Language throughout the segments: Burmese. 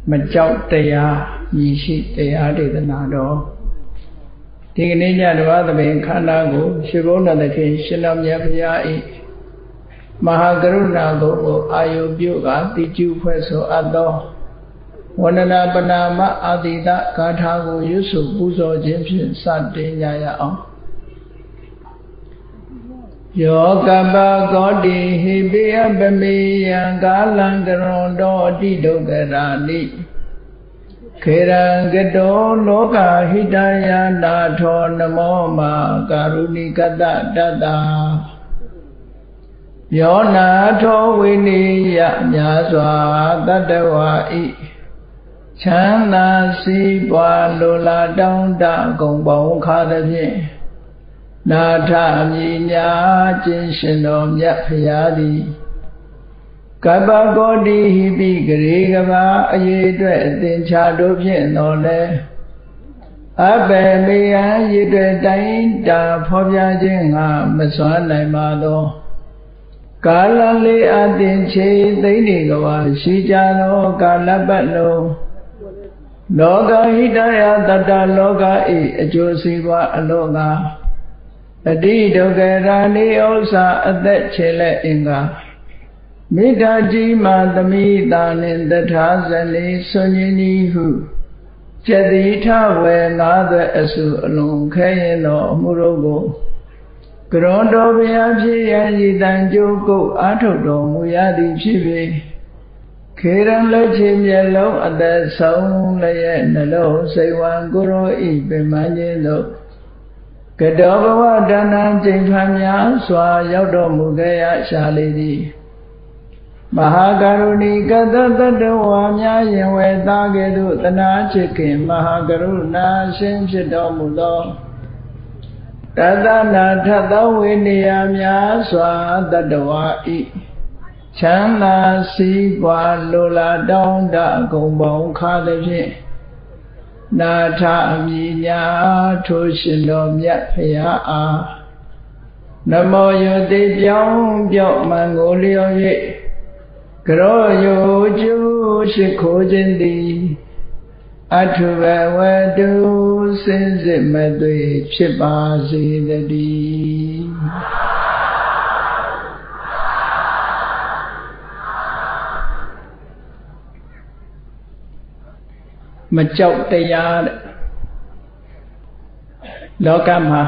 မကြောက်တရားမြည်ရှိတရားဒေသနာတော်ဒီကနေ့ညတော်သဘင်ခန္ဓာကိုရှင်ဘုန်းတော်သခင်ရှင်တော်မြတ်ဘုရား၏မဟာကရုဏာကိုအာယုပြုကတိကျုဖွဲ့ဆိုအပ်သောဝန္ဒနာပနာမအာတိတဂါထာကိုရွတ်ဆိုပူဇော်ခြင်းဖြင့်စတင်ကြရအောင်ယောကပကောတိဟိပိယပမေယံကာလံကရွန်တောအတိဒုက္ခရာနိခေရံကတောလောကဟိတယနာထောနမောမာကာရုဏိကတတတ္တာယောနာထောဝိနိယမြာစွာတတ္တဝါဤချမ်းသာစီးပွားလိုလားတောင်းတဂုံပေါင်းခါသဖြင့်နာထအမည်များခြင်းရှင်တော်မြတ်ဖရာသည်ကပ္ပကောတိဟိပိဂရေကဘာအရေးအတွက်အသင်္ချာတို့ဖြင့်တော်လဲအဘေမေယံရည်တွေတိုင်းတာဖော်ပြခြင်းငါမစွမ်းနိုင်ပါသောကာလလေးအသင်ချေသိမ့်နေကဘာရှိကြသောကာလပတ်လုံးလောကဟိတယတတ္တလောကဤအကျိုးစီးပွားအလောကအတိဒုက္ခရာနိဥ္စာအသက်ချေလက်အင်္ဂါမိဒ္ဓကြီးမာသမိတာနှင့်တထာဇနေဆွန်ကြီးနီဟုကျက်တိထဝေငါးသွဲအစုအလုံးခဲရင်သောအမှုတို့ကိုကရွန်တော်ဘုရားဖြစ်ရန်ဤတန်ကြိုးကုတ်အာထုတ်တော်မူရသည်ဖြစ်ပေခေရန်လက်ချေမျက်လုံးအသက်ဆုံးလည်းရဲ့နှလုံးစိတ်ဝံကိုရောဤပင်မခြင်းတို့ကတောဘဝတဏ္ဍကျိန်ဖန်များစွာရောက်တော်မူခဲ့ရရှာလေသည်မဟာကရုဏီကတတတ္တဝါများရင်ဝေသားကဲ့သို့တနာချစ်ခင်မဟာကရုဏာရှင်ဖြစ်တော်မူသောတသနာထသောဝိနည်းများစွာတတ္တဝါဤချမ်းသာစီးပွားလိုလားတောင်းတဂုံပေါင်းခါသဖြင့်နာထအမည်များထိုရှင်တော်မြတ်ဖရာအားနမောယတိပြောင်းပြော့မှန်ကိုလျော်၍ကရောယုကျူရှိခိုးခြင်းသည်အထုဘဝတုစင်စစ်မသွေဖြစ်ပါစေတည်းမကြောက်တရားတဲ့လောကမှာ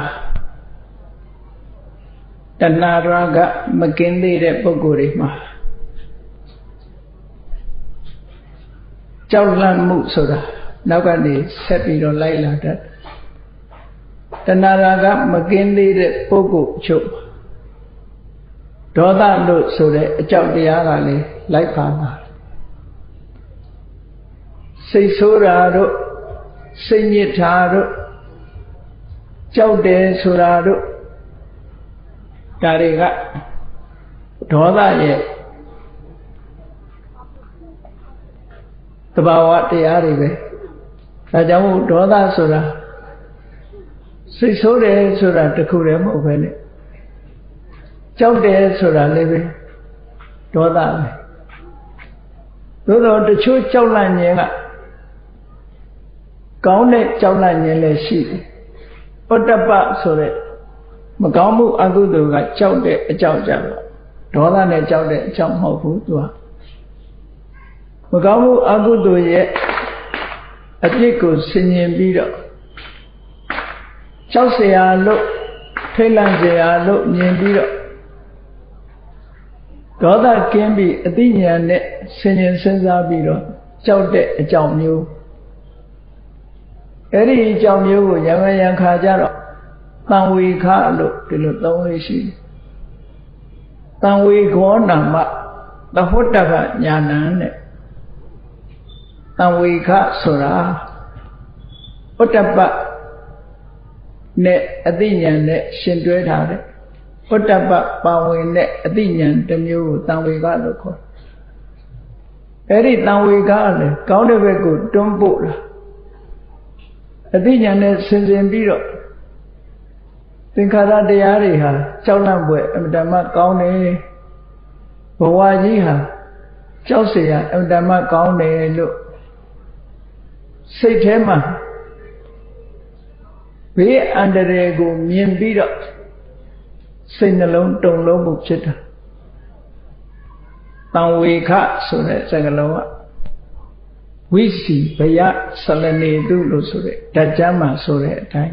တဏှာရာဂမကင်းသေးတဲ့ပုဂ္ဂိုလ်တွေမှာကြောက်လန့်မှုဆိုတာနောက်ကနေဆက်ပြီးတော့လိုက်လာတတ်တဏှာရာဂမကင်းသေးတဲ့ပုဂ္ဂိုလ်ချုပ်ဒေါသလို့ဆိုတဲ့အကြောက်တရားကလည်းလိုက်ပါလာစိတ်ဆိုးတာတို့စိတ်ညစ်တာတို့ကြောက်တယ်ဆိုတာတို့ဒါတွေကဒေါသရဲ့သဘာဝတရားတွေပဲဒါကြောင့်မို့ဒေါသဆိုတာစိတ်ဆိုးတယ်ဆိုတာတခုတည်းမဟုတ်ပဲနဲ့ကြောက်တယ်ဆိုတာလည်းပဲဒေါသပဲသို့တော့တချို့ကြောက်လန့်ခြင်းကကောင်းတဲ့ကြောက်လန့်ခြင်းလည်းရှိတယ်ပတ္တပဆိုတဲ့မကောင်းမှုအကုသိုလ်ကကြောက်တဲ့အကြောက်ကြတော့ဒေါသနဲ့ကြောက်တဲ့အကြောက်မဟုတ်ဘူးသူကမကောင်းမှုအကုသိုလ်ရဲ့အပြစ်ကိုဆင်ញင်ပြီးတော့ကြောက်เสียလို့ထိတ်လန့်เสียလို့မြင်ပြီးတော့ဒေါသကင်းပြီးအသိဉာဏ်နဲ့ဆင်ញင်စဉ်းစားပြီးတော့ကြောက်တဲ့အကြောင်းမျိုးအဲ့ဒီအကြောင်းမျိုးကိုယမယံခါကြတော့တံဝေခလို့ဒီလိုသုံးလေးရှိတယ်တံဝေခောနာမသဟွတ္တကညာဏနဲ့တံဝေခဆိုတာဥတ္တပနဲ့အသိဉာဏ်နဲ့ရှင်တွဲထားတဲ့ဥတ္တပပါဝင်တဲ့အသိဉာဏ်တစ်မျိုးကိုတံဝေခလို့ခေါ်တယ်အဲ့ဒီတံဝေခလည်းကောင်းတဲ့ဘက်ကိုတွန်းပို့လာအသိဉာဏ်နဲ့ဆင်ခြင်ပြီးတော့သင်္ခါရတရားတွေဟာကြောက်လန့်ဖွယ်အမြဲတမ်းကောင်းတယ်ဘဝကြီးဟာကြောက်เสียအမြဲတမ်းကောင်းတယ်လို့စိတ်ထဲမှာဘေးအန္တရာယ်ကိုမြင်ပြီးတော့စိတ်နှလုံးတုန်လှုပ်မှုဖြစ်တာတံဝေခဆိုတဲ့စကားလုံးကဝိစီဘယဆလနေတုလို့ဆိုတဲ့ဓာတ်ကျမ်းမှာဆိုတဲ့အတိုင်း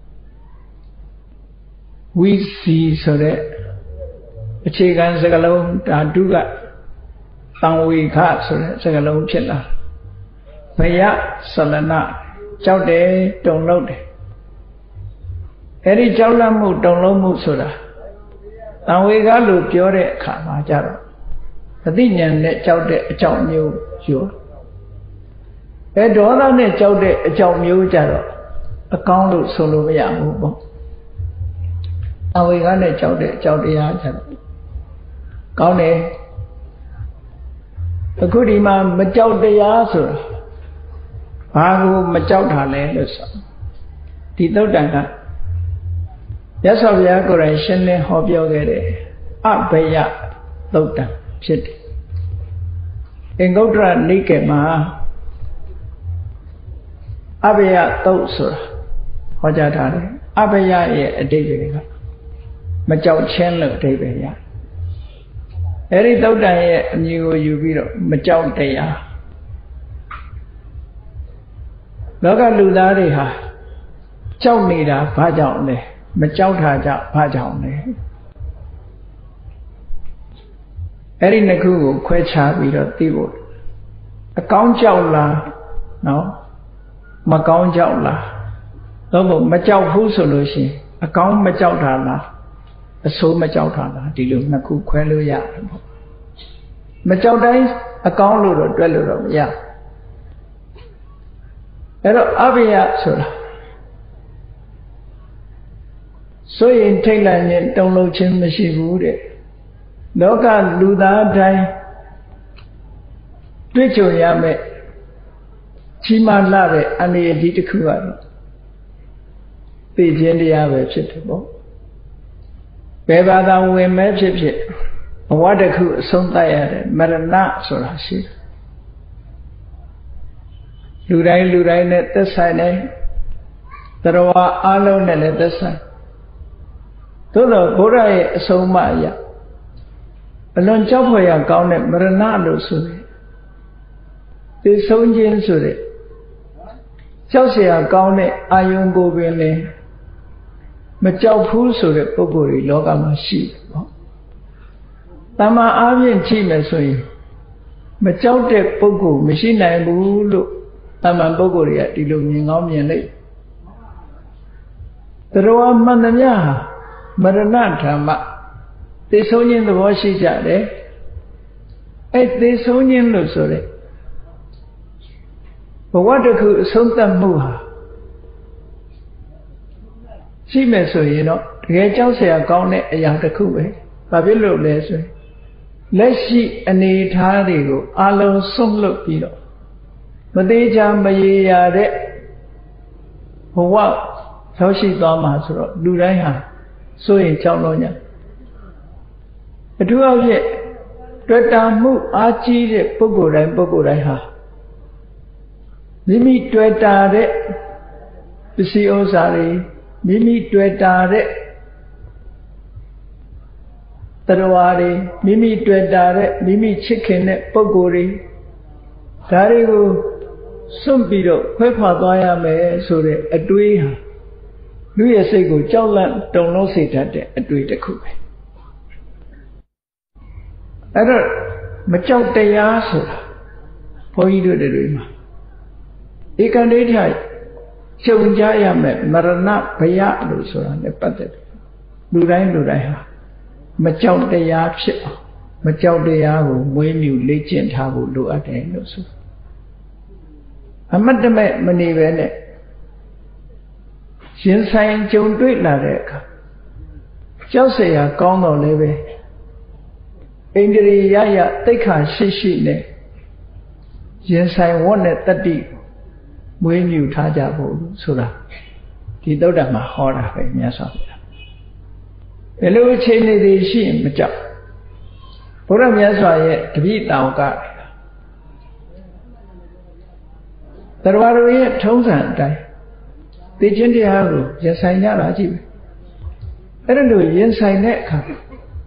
ဝိစီဆိုတဲ့အခြေခံစကားလုံးဓာတုကတံဝေခဆိုတဲ့စကားလုံးဖြစ်လာဘယဆလနာကြောက်တယ်တုန်လှုပ်တယ်အဲ့ဒီကြောက်လန့်မှုတုန်လှုပ်မှုဆိုတာတံဝေခလို့ပြောတဲ့အခါမှာကြတော့အသိဉာဏ်နဲ့ကြောက်တဲ့အကြောင်းမျိုးယူဒေါသနဲ့ကြောက်တဲ့အကြောင်းမျိုးကြတော့အကောင်းလို့ဆိုလို့မရဘူးပေါ့တံဝေခနဲ့ကြောက်တဲ့အကြောင်းတရားကြတော့ကောင်းတယ်အခုဒီမှာမကြောက်တရားဆိုတာဘာကိုမကြောက်တာလဲလို့ဆိုဒီသုတ်တန်ကရသော်ဘုရားကိုယ်တိုင်ရှင်းလင်းဟောပြောခဲ့တဲ့အဘယသုတ်တန်ဖြစ်တယ်အင်္ဂုတ္တရနိကေမှာအဘယသုတ်ဆိုတာဟောကြားထားတယ်အဘယရဲ့အဓိပ္ပာယ်ကမကြောက်ခြင်းလို့အဓိပ္ပာယ်ရအဲ့ဒီသုတ်တန်ရဲ့အမည်ကိုယူပြီးတော့မကြောက်တရားလောကလူသားတွေဟာကြောက်နေတာဘာကြောင့်လဲမကြောက်တာကြဘာကြောင့်လဲအဲ့ဒီနှစ်ခုကိုခွဲခြားပြီးတော့သိဖို့အကောင်းကြောက်လားနော်မကောင်းကြောက်လားတော့မကြောက်ဘူးဆိုလို့ရှိရင်အကောင်းမကြောက်တာလားအဆိုးမကြောက်တာလားဒီလိုနှစ်ခုခွဲလို့ရတယ်ပေါ့မကြောက်တိုင်းအကောင်းလို့တော့တွက်လို့တော့မရအဲ့တော့အဘိယဆိုတာဆိုရင်ထိတ်လန့်ရင်တုန်လှုပ်ခြင်းမရှိဘူးတဲ့လောကလူသားတိုင်းတွေ့ကြုံရမယ်ကြီးမားလာတဲ့အန္တရာယ်ကြီးတစ်ခုကတော့သိခြင်းတရားပဲဖြစ်တယ်ပေါ့ဘယ်ဘာသာဝင်မဲ့ဖြစ်ဖြစ်ဘဝတစ်ခုအဆုံးသတ်ရတဲ့မရဏဆိုတာရှိတယ်လူတိုင်းနဲ့သက်ဆိုင်တယ်တရားဝါအလုံးနဲ့လည်းသက်ဆိုင်သို့တော့ဘုရားရဲ့အဆုံးအမအရာအလွန်ကြောက်ဖွယ်ရကောင်းတဲ့မရဏလို့ဆိုတယ်သိဆုံးခြင်းဆိုတဲ့ကြောက်เสียကောင်းတဲ့အာယုံကိုပင်လေမကြောက်ဘူးဆိုတဲ့ပုဂ္ဂိုလ်တွေလောကမှာရှိတယ်ပေါ့တမန်အားဖြင့်ကြည့်မယ်ဆိုရင်မကြောက်တဲ့ပုဂ္ဂိုလ်မရှိနိုင်ဘူးလို့တမန်ပုဂ္ဂိုလ်တွေကဒီလိုမြင်ကောင်းမြင်လိုက်တရားမှန်သမျှဟာမရဏဓမ္မသိဆုံးခြင်းသဘောရှိကြတယ်အဲ့သိဆုံးခြင်းလို့ဆိုတဲ့ဘဝတစ်ခုအဆုံးသတ်မှုဟာရှိမယ်ဆိုရင်တော့တကယ်ကြောက်เสียကောင်းတဲ့အရာတစ်ခုပဲဘာဖြစ်လို့လဲဆိုရင်လက်ရှိအနေအထားတွေကိုအလုံးစုံလွတ်ပြီးတော့မသေးချာမရေရာတဲ့ဘဝရောက်ရှိသွားမှာဆိုတော့လူတိုင်းဟာစိုးရင်ကြောက်လို့ညာအထူးအဖြင့်တွေ့တာမှုအားကြီးတဲ့ပုဂ္ဂိုလ်တိုင်းဟာမိမိတွေ့တာတဲ့ပစ္စည်းဥစ္စာတွေမိမိတွေ့တာတဲ့တရားတွေမိမိတွေ့တာတဲ့မိမိချစ်ခင်တဲ့ပုဂ္ဂိုလ်တွေဒါတွေကိုစွန့်ပြီးတော့ခွဲခွာသွားရမယ်ဆိုတဲ့အတွေးဟာလူရဲ့စိတ်ကိုကြောက်လန့်တုန်လှုပ်စေတတ်တဲ့အတွေးတစ်ခုပဲအဲ့တော့မကြောက်တရားဆိုတာဘုန်းကြီးတို့တွေမှာဧကန္တိဋ္ဌကြုံကြရမယ်မရဏဘယလို့ဆိုတာနဲ့ပတ်သက်တယ်လူတိုင်းဟာမကြောက်တရားဖြစ်အောင်မကြောက်တရားကိုမွေးမြူလေ့ကျင့်ထားဖို့လိုအပ်တယ်လို့ဆိုအမတ်တမဲ့မနေပဲနဲ့ရင်ဆိုင်ကြုံတွေ့လာတဲ့အခါကြောက်เสียကောင်းတော့လည်းပဲဣန္ဒြေယယတိတ်ခါရှိနဲ့ရင်ဆိုင်ဝတ်နဲ့တတ္တိမွေးမြူထားကြဖို့ဆိုတာဒီသုတ္တမှာဟောတာပဲမြတ်စွာဘုရားဘယ်လိုအခြေအနေတွေရှိရင်မကြောက်ဘုရားမြတ်စွာရဲ့တပည့်တောင်ကတ Tarwa Roye Towsan die. The Gendiago, yes, I know. I don't know, yes, I know.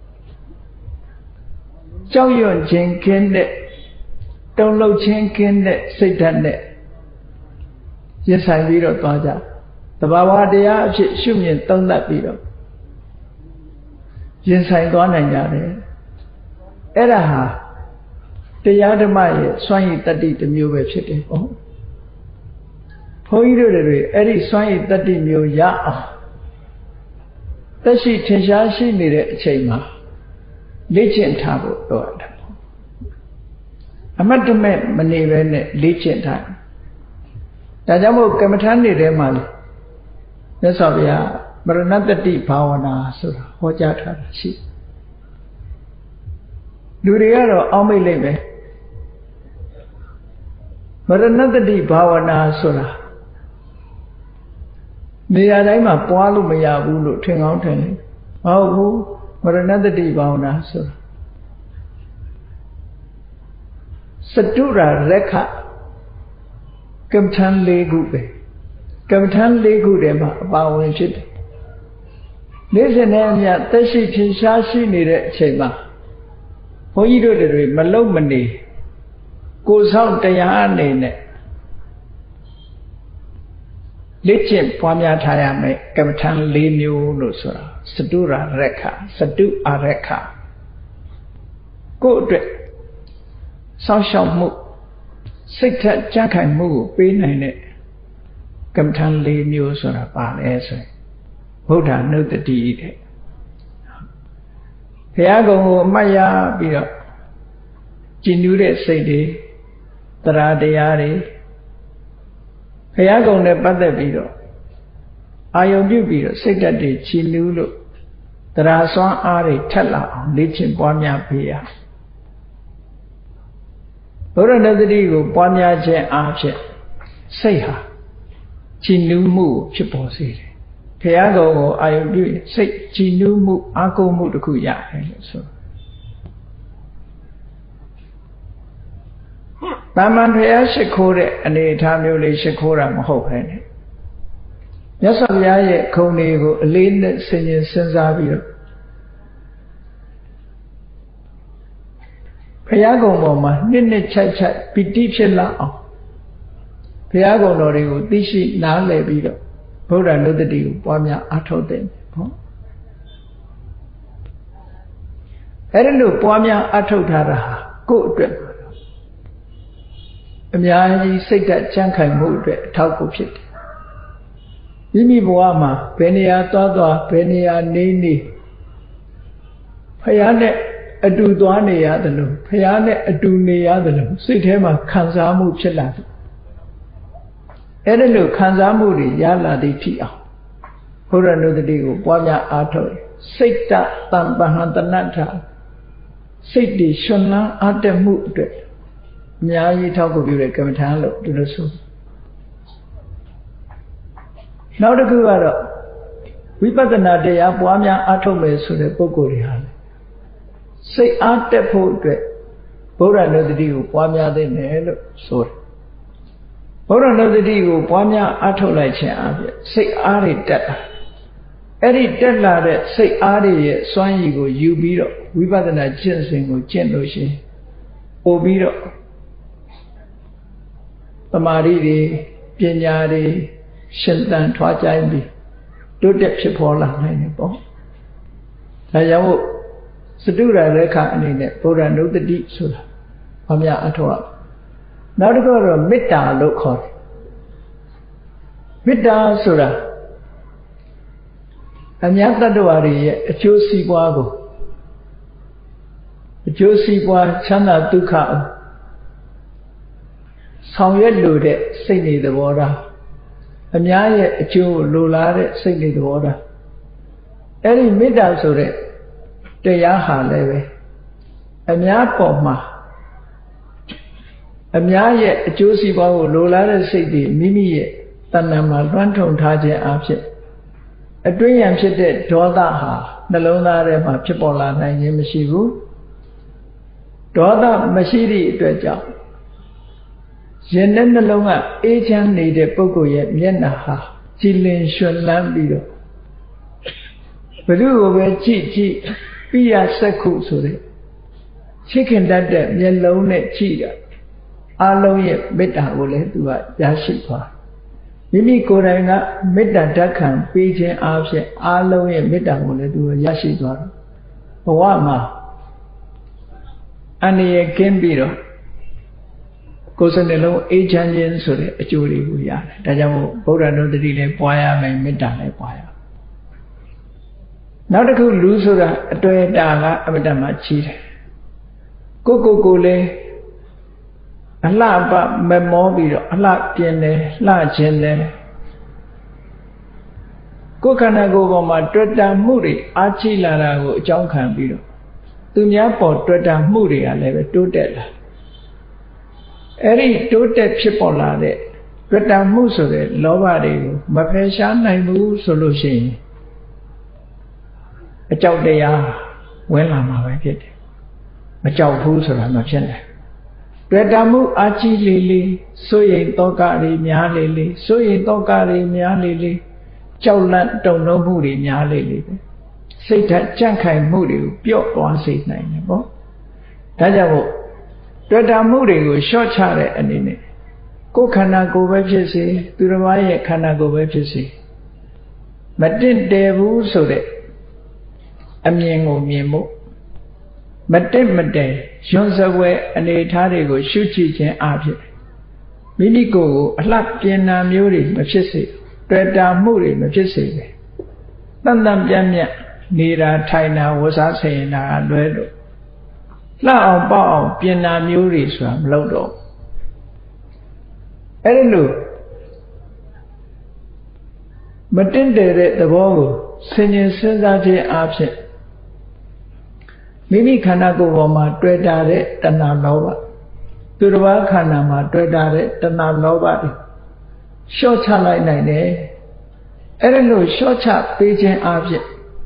Chow Yun Jenkin, don't low Jenkin, Satan. Yes, I read of Baja. The Bawa de Arch, Shumian, don't let be up. Yes, I gone and yard. Eraha. The Yadamaya, swine that did the new website. Oh, Poirere, Eddie swine that did new ya. That she Tishashi needed Chema. Legend table. I met to make money when legend time. Tajamo Kamatani Remal. That's all, yeah, but another deep power now, so what she. Do the other only living. But another deep power now, so. The other my Palu Maya Bulu, Ting out and oh, but another deep power now, so. Satura Reka Kamtan Legube. Kamtan Legudema, bowing shit. This and then yet, Tashi Tishashi needed Chema. For you do the Malomani goes out the Yane. Lichin Pamya Tayame, Kamtan Linu Lusura, Sadura Reka, Sadu Areka. Good. Social move. Sita Jakan move, being in it. Kamtan Linu Sura Ban essay. Buddha knew the deed. Hiago Maya Bia Jinure Sadi Taradayari Hiago ne Badabido Ayobubido Sigadi Chinulu Taraswan Ari Tella Lichin Pamya Pia Uranadrigo Pamya Jen Arche Seha Chinu Chiposi Piago, I do say, Chinu, Uncle Mutukuya. So, Baman Shakura and a time you lay Shakura Mohopen. Yes, I am Konigo, Lane singing Sensavio. Piago Moma, Nini Chacha, Pitipilla. Piago Norigo, Dishi, now Lebido. Buddha knew the deal, Pamya, I told them. I don't know, Pamya, I told her, good. Amya, say that Jankai moved, talk of it. Yimi Boama, Penia Tada, Penia Nini. Payane, Adu Duane Yadanu, Payane, Adu Yadanu, sit him a Kanzamu Chilat. Edenu Kanzamuri Yala de Tia. Hura no the Digo, Wanya Ato, Sita Tambahantanata, Siti Shona Ate Mute. Myayi talk of you, Kamatalo, to the soul. Now the Guru, we put another day up, Wanya Atome, so the Pokorihan. Say Ate Potre, Hura no the Digo, Wanya de Nelo, sorry. Ora no the Digo, Pamya Atolai Chan, say Ari Detta. Eddie Della, say Ari, Swanyigo, Ubiro, we bought an agency with Gendoshi, Obiro, Amaridi, Pinyari, Shentan, Twajambi, do depth Pola, Hannibal. Ayawo, Sadura Reka and in it, Ora no the deep Sula, Pamya Atoa. Now to go to Mitta local. Mitta Sura. And Yatadwari, a Josi Wago. A Josi Wa Chana Duka. Sound lude, singing the water. And Yaya, a Joe Lulare, singing the water. Any Mitta Sure, the Yaha leve. And Yapoma. Amya a Josie Bow, Lola City, Mimi, Tanama, Ranton Taja Absent. A dream am said, Doda, the Lona Rema Chipola, and Yamishiru. Doda Mashiri Dredja. ရင်တဲ့နှလုံးကအေးချမ်းနေတဲ့ပုဂ္ဂိုလ်ရဲ့မျက်နှာဟာကြည်လင်ရွှင်လန်းပြီးတော့ဘယ်သူ့ကိုပဲကြည့်ပိယစက္ခုဆိုတဲ့ချစ်ခင်တတ်တဲ့မျက်လုံးနဲ့ကြည့်တာအလုံးရဲ့မေတ္တာကိုလည်းသူကရရှိသွားမိမိကိုယ်တိုင်ကမေတ္တာဓာတ်ခံပေးခြင်းအားဖြင့်အလုံးရဲ့မေတ္တာကိုလည်းသူရရှိသွားတယ်ဘဝမှာအန္တရာယ်ကင်းပြီးတော့ကိုယ်စနှလုံးအေးချမ်းခြင်းဆိုတဲ့အကျိုးတွေကိုရတယ်ဒါကြောင့်မို့ဗုဒ္ဓနုတ္တိလည်းပွားရမယ်မေတ္တာလည်းပွားရနောက်တစ်ခုလူဆိုတာအတွေ့အတာကအမတ္တမှကြီးတယ်ကိုလည်းအလှပမမောပြီးတော့အလှပြင်းတယ်လှခြင်းတယ်ကိုယ်ခန္ဓာကိုယ်ပေါ်မှာတွေ့တာမှုတွေအားကြီးလာတာကိုအကြောင်းခံပြီးတော့သူများပေါ်တွေ့တာမှုတွေကလည်းပဲတိုးတက်လာအဲ့ဒီတိုးတက်ဖြစ်ပေါ်လာတဲ့တွေ့တာမှုဆိုတဲ့လောဘတွေကိုမဖယ်ရှားနိုင်ဘူးဆိုလို့ရှိရင်အကြောက်တရားဝင်လာမှာပဲဖြစ်တယ်မကြောက်ဘူးဆိုတာမဖြစ်နိုင်တွေ့တာမှုအာကြီးလေးစိုးရိမ်တောကတွေများလေးစိုးရိမ်တောကတွေများလေးကြောက်လန့်တုန်လှုပ်မှုတွေများလေးပဲစိတ်ဓာတ်ကြံ့ခိုင်မှုတွေကိုပျော့သွားစေနိုင်တယ်ပေါ့ဒါကြောင့်မို့တွေ့တာမှုတွေကိုလျှော့ချတဲ့အနေနဲ့ကိုယ်ခန္ဓာကိုယ်ပဲဖြစ်စေသူတစ်ပါးရဲ့ခန္ဓာကိုယ်ပဲဖြစ်စေမတင့်တယ်ဘူးဆိုတဲ့အမြင်ကိုမြင်ဖို့မတက်မတဲရွံ့စပွဲအနေထားတွေကိုရှုကြည့်ခြင်းအဖြစ်မိမိကိုယ်ကိုအလှပြင်နာမျိုးတွေမဖြစ်စေတွေ့တာမှုတွေမဖြစ်စေပဲတန်တန်ပြန့်ပြန့်နေတာထိုင်တာဝစားဆင်တာလွဲလို့လှအောင်ပေါက်အောင်ပြင်နာမျိုးတွေဆိုတာမလုပ်တော့အဲ့ဒီလိုမတင့်တယ်တဲ့သဘောကိုဆင်ញင်စဉ်းစားခြင်းအဖြစ်မိမိခန္ဓာကိုယ်ပေါ်မှာတွေ့တာတဲ့တဏှာလောဘသူတစ်ပါးခန္ဓာမှာတွေ့တာတဲ့တဏှာလောဘတွေလျှော့ချလိုက်နိုင်တယ်အဲ့ဒါလို့လျှော့ချပေးခြင်းအဖြစ်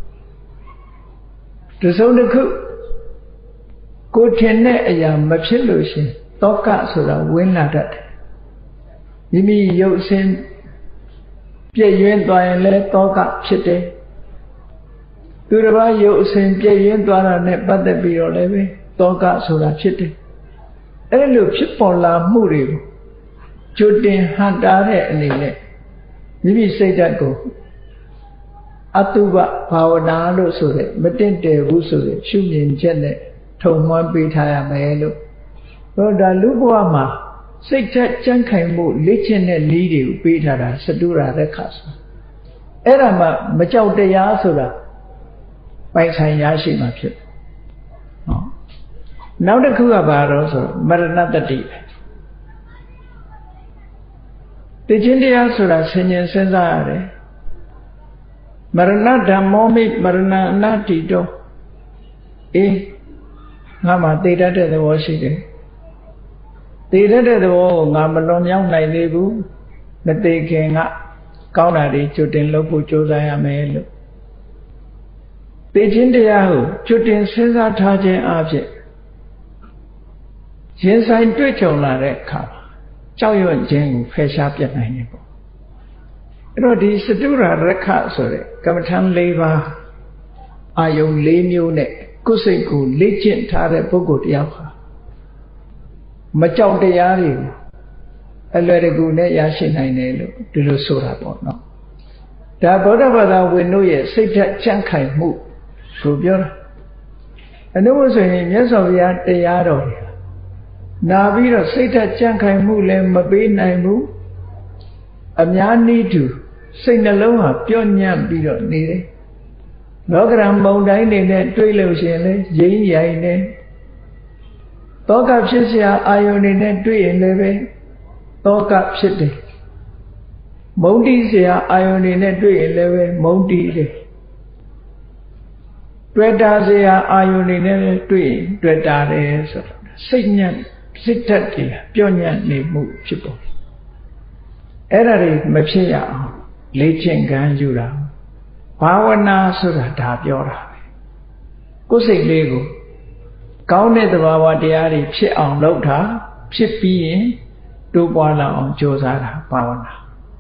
တစုံတစ်ခုကိုထင်တဲ့အရာမဖြစ်လို့ရှင်တောကဆိုတာဝင်လာတတ်တယ်မိမိရုပ်ဆင်းပြည့်ရွံ့သွားရင်လည်းတောကဖြစ်တယ်သူတစ်ပါးရုပ်အစဉ်ပြည့်ရင်းသွားတာနဲ့ပတ်သက်ပြီးတော့လည်းပဲတောကဆိုတာဖြစ်တယ်အဲ့လိုဖြစ်ပေါ်လာမှုတွေကိုကြိုတင်ဟန်တာတဲ့အနေနဲ့မိမိစိတ်ဓာတ်ကိုအတုပဘာဝနာလို့ဆိုတဲ့မတင့်တယ်ဘူးဆိုတဲ့ရှုမြင်ချက်နဲ့ထုံမွမ်းပေးထားရမယ်လို့တော့ဒါလူဘဝမှာစိတ်ဓာတ်ကြံ့ခိုင်မှုလေ့ကျင့်တဲ့နည်းတွေကိုပေးထားတာစတုရရက်ခဆိုအဲ့ဒါမှမကြောက်တရားဆိုတာပိုင်ဆိုင်ရရှိမှာဖြစ်နော်နောက်တစ်ခုကဘာတော့ဆိုမရဏတတိသိချင်းတရားဆိုတာဆင်ញင်စဉ်းစားရတယ်မရဏဓမ္မောမိမရဏအနတ္တိတောအေးငါမှသိတတ်တဲ့သဘောရှိတယ်သိတတ်တဲ့သဘောကိုငါမလွန်မြောက်နိုင်သေးဘူးမသိခင်ကကောင်းတာတွေကြိုတင်လုပ်ဖို့ကြိုးစားရမယ်လို့သိချင်းတရားကိုကြိုတင်စဉ်းစားထားခြင်းအဖြစ်ရင်ဆိုင်တွေ့ကြုံလာတဲ့အခါကြောက်ရွံ့ခြင်းကိုဖယ်ရှားပြတ်နိုင်တယ်ပေါ့အဲ့တော့ဒီစတုရရက်ခဆိုတဲ့ကမ္မထံ၄ပါးအာယုံ၄မျိုးနဲ့ကိုယ်စိတ်ကိုလေ့ကျင့်ထားတဲ့ပုဂ္ဂိုလ်တယောက်ဟာမကြောက်တရားတွေကိုအလွယ်တကူနဲ့ရရှိနိုင်တယ်လို့ဒီလိုဆိုတာပေါ့နော်ဒါဗုဒ္ဓဘာသာဝင်တို့ရဲ့စိတ်ဓာတ်ကြံ့ခိုင်မှုကိုပြောတာအနုဝဆိုရင်မြတ်စွာဘုရားတရားတော်တွေနာပြီးတော့စိတ်ဓာတ်ကြံ့ခိုင်မှုလည်းမပေးနိုင်ဘူးအများနည်းတူစိတ်နှလုံးဟာပြော့ညံ့ပြီးတော့နေတယ်လောကရန်မုံတိုင်းတွေနဲ့တွေးလို့ရှိရင်လည်းရင်းရိုင်နေတောကဖြစ်เสียအာယုန်တွေနဲ့တွေးရင်လည်းပဲတောကဖြစ်တယ်မုံတိเสียအာယုန်တွေနဲ့တွေးရင်လည်းပဲမုံတိတယ်တွေ့တာเสียအာယုန်တွေနဲ့တွေ့ရင်တွေ့တာတယ်ဆိုတော့စိတ်ညံ့စိတ်ဓာတ်တွေပြော့ညံ့နေမှုဖြစ်ပေါ်အဲ့ဒါတွေမဖြစ်ရအောင်လေ့ကျင့်ခံယူတာဘာဝနာဆိုတာဒါပြောတာပဲကိုယ်စိတ်လေးကိုကောင်းတဲ့သဘာဝတရားတွေဖြစ်အောင်လုပ်တာဖြစ်ပြီးရင်တိုးပွားလာအောင်ကြိုးစားတာဘာဝနာ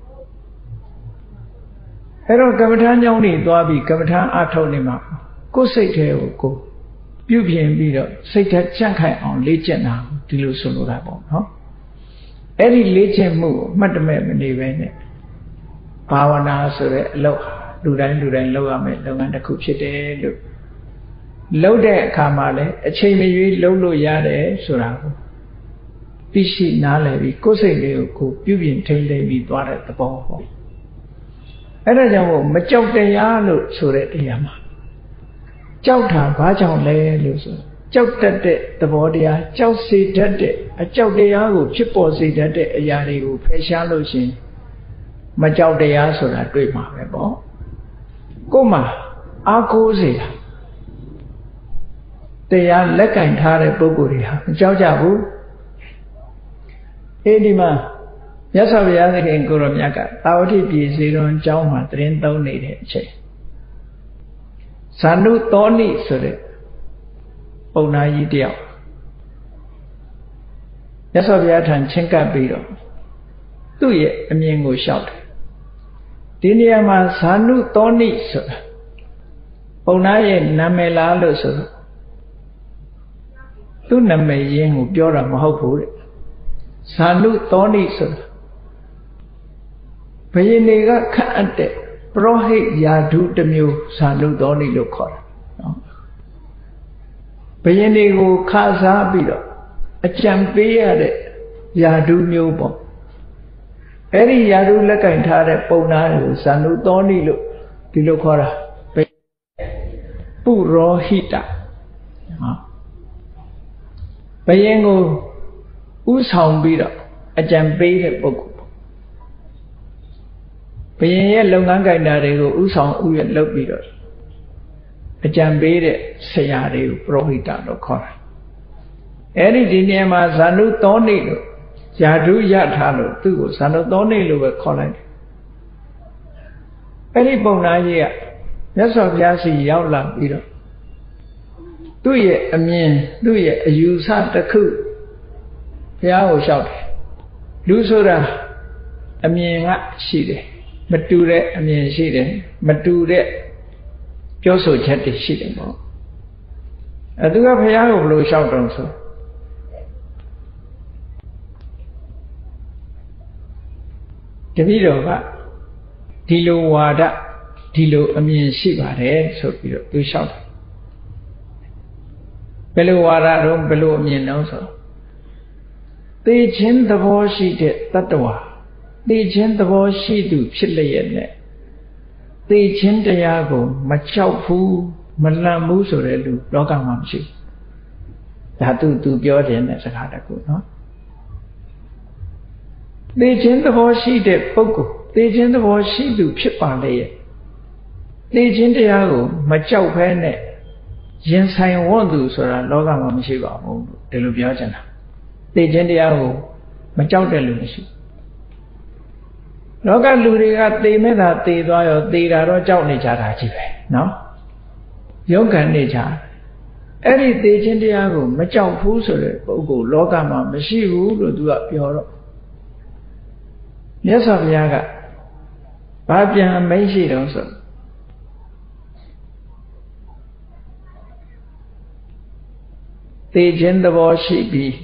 အဲ့တော့ကမ္မထာညောင်းနေသွားပြီးကမ္မထာအထုတ်နေမှာကိုယ်စိတ်ထဲကိုပြုပြင်ပြီးတော့စိတ်ဓာတ်ကြန့်ခိုင်အောင်လေ့ကျင့်တာဒီလိုဆိုလိုတာပေါ့နော်အဲ့ဒီလေ့ကျင့်မှုကိုမှတ်တမဲ့မနေပဲနဲ့ဘာဝနာဆိုတဲ့အလုပ်လူတိုင်းလုပ်ရမယ်လုပ်ငန်းတစ်ခုဖြစ်တယ်လို့လုပ်တဲ့အခါမှာလည်းအချိန်မရွေးလုပ်လို့ရတယ်ဆိုတာကိုသိရှိနားလည်ပြီးကိုယ်စိတ်လေးကိုပြုပြင်ထိန်းသိမ်းပြီးသွားတဲ့သဘောပေါ့အဲ့ဒါကြောင့်မကြောက်တရားလို့ဆိုတဲ့တရားမှာကြောက်တာဘာကြောင့်လဲလို့ဆိုကြောက်တတ်တဲ့သဘောတရားကြောက်စေတတ်တဲ့အကြောက်တရားကိုဖြစ်ပေါ်စေတတ်တဲ့အရာတွေကိုဖယ်ရှားလို့ရှင်မကြောက်တရားဆိုတာတွေ့မှာပဲပေါ့ကိုယ်မှာအားကိုးစေတာတရားလက်ကင်ထားတဲ့ပုဂ္ဂိုလ်တွေဟာမကြောက်ကြဘူးဒီမှာမြတ်စွာဘုရားသခင်ကိုရောမြတ်ကတာဝတိပြည်စေတော်ကျောင်းမှာတရင်သုံးနေတဲ့အချိန်ဇာနုသောဏိဆိုတဲ့ပုံနာကြီးတယောက်မြတ်စွာဘုရားထံချင်းကပ်ပြီးတော့သူ့ရဲ့အမြင်ကိုလျှောက်တယ်ဒီနေရာမှာဇာနုသောဏိဆိုတာပုံနာရဲ့နာမည်လားလို့ဆိုတော့သူ့နာမည်ရင်းကိုပြောတာမဟုတ်ဘူးတဲ့ဇာနုသောဏိဆိုတာဘယင်းတွေကခန့်အပ်တဲ့ပရောဟိတ်ယာဓုတစ်မျိုးဇာနုသောဏိလို့ခေါ်တာနော်ဘယင်းတွေကိုခါစားပြီးတော့အကြံပေးရတဲ့ယာဓုမျိုးပေါ့အဲ့ဒီယာဓုလက်ကင်ထားတဲ့ပုံနာတွေကိုဇာနုသောဏိလို့ဒီလိုခေါ်တာပုရောဟိတဘယင်းကိုဥဆောင်ပြီးတော့အကြံပေးတဲ့ပုဂ္ဂိုလ်ပေါ့ဘုရင်ရဲ့လုပ်ငန်းကိုင်တာတွေကိုဥဆောင်ဥရလုပ်ပြီးတော့အကြံပေးတဲ့ဆရာတွေကိုပရောဟိတလို့ခေါ်တာအဲ့ဒီနေရာမှာဇာနုသောဏိလို့ယာဓုရထားလို့သူ့ကိုဇာနုသောဏိလို့ပဲခေါ်လိုက်တယ်အဲ့ဒီပုံနာကြီးကမြတ်စွာဘုရားစီရောက်လာပြီးတော့သူ့ရဲ့အမြင်သူ့ရဲ့အယူဆတစ်ခုဘုရားကိုလျှောက်တယ်လူဆိုတာအမြင်ကရှိတယ်မတူတဲ့အမြင်ရှိတယ်မတူတဲ့ပြောဆိုချက်တွေရှိတယ်ပေါ့သူကဘုရားကိုဘယ်လိုလျှောက်တော့ဆိုတပည့်တော်ကဒီလိုဝါဒဒီလိုအမြင်ရှိပါတယ်ဆိုပြီးတော့သူလျှောက်တယ်ဘယ်လိုဝါဒတော့ဘယ်လိုအမြင်တော့ဆိုသိခြင်းသဘောရှိတဲ့တတ္တဝါသိခြင်းသဘောရှိသူဖြစ်လျက်နဲ့သိခြင်းတရားကိုမကြောက်ဘူးမလန့်ဘူးဆိုတဲ့လူလောကမှာမရှိဘူးဒါသူပြောတဲ့စကားတကူနော်သိခြင်းသဘောရှိတဲ့ပုဂ္ဂိုလ်သိခြင်းသဘောရှိသူဖြစ်ပါလေရဲ့သိခြင်းတရားကိုမကြောက်ဘဲနဲ့ရင်ဆိုင်ဝတ်သူဆိုတာလောကမှာမရှိပါဘူးဒီလိုပြောချင်တာသိခြင်းတရားကိုမကြောက်တဲ့လူမရှိလောကလူတွေကသိမဲ့တာသိသွားရောသိတာတော့ကြောက်နေကြတာကြီးပဲနော်ရုန်းကန်နေကြအဲ့ဒီသိခြင်းတရားကိုမကြောက်ဘူးဆိုတဲ့ပုဂ္ဂိုလ်လောကမှာမရှိဘူးလို့သူကပြောတော့မြတ်စွာဘုရားကဘာပြန်မိတ်ရှိတော့ဆိုသိခြင်းသဘောရှိပြီး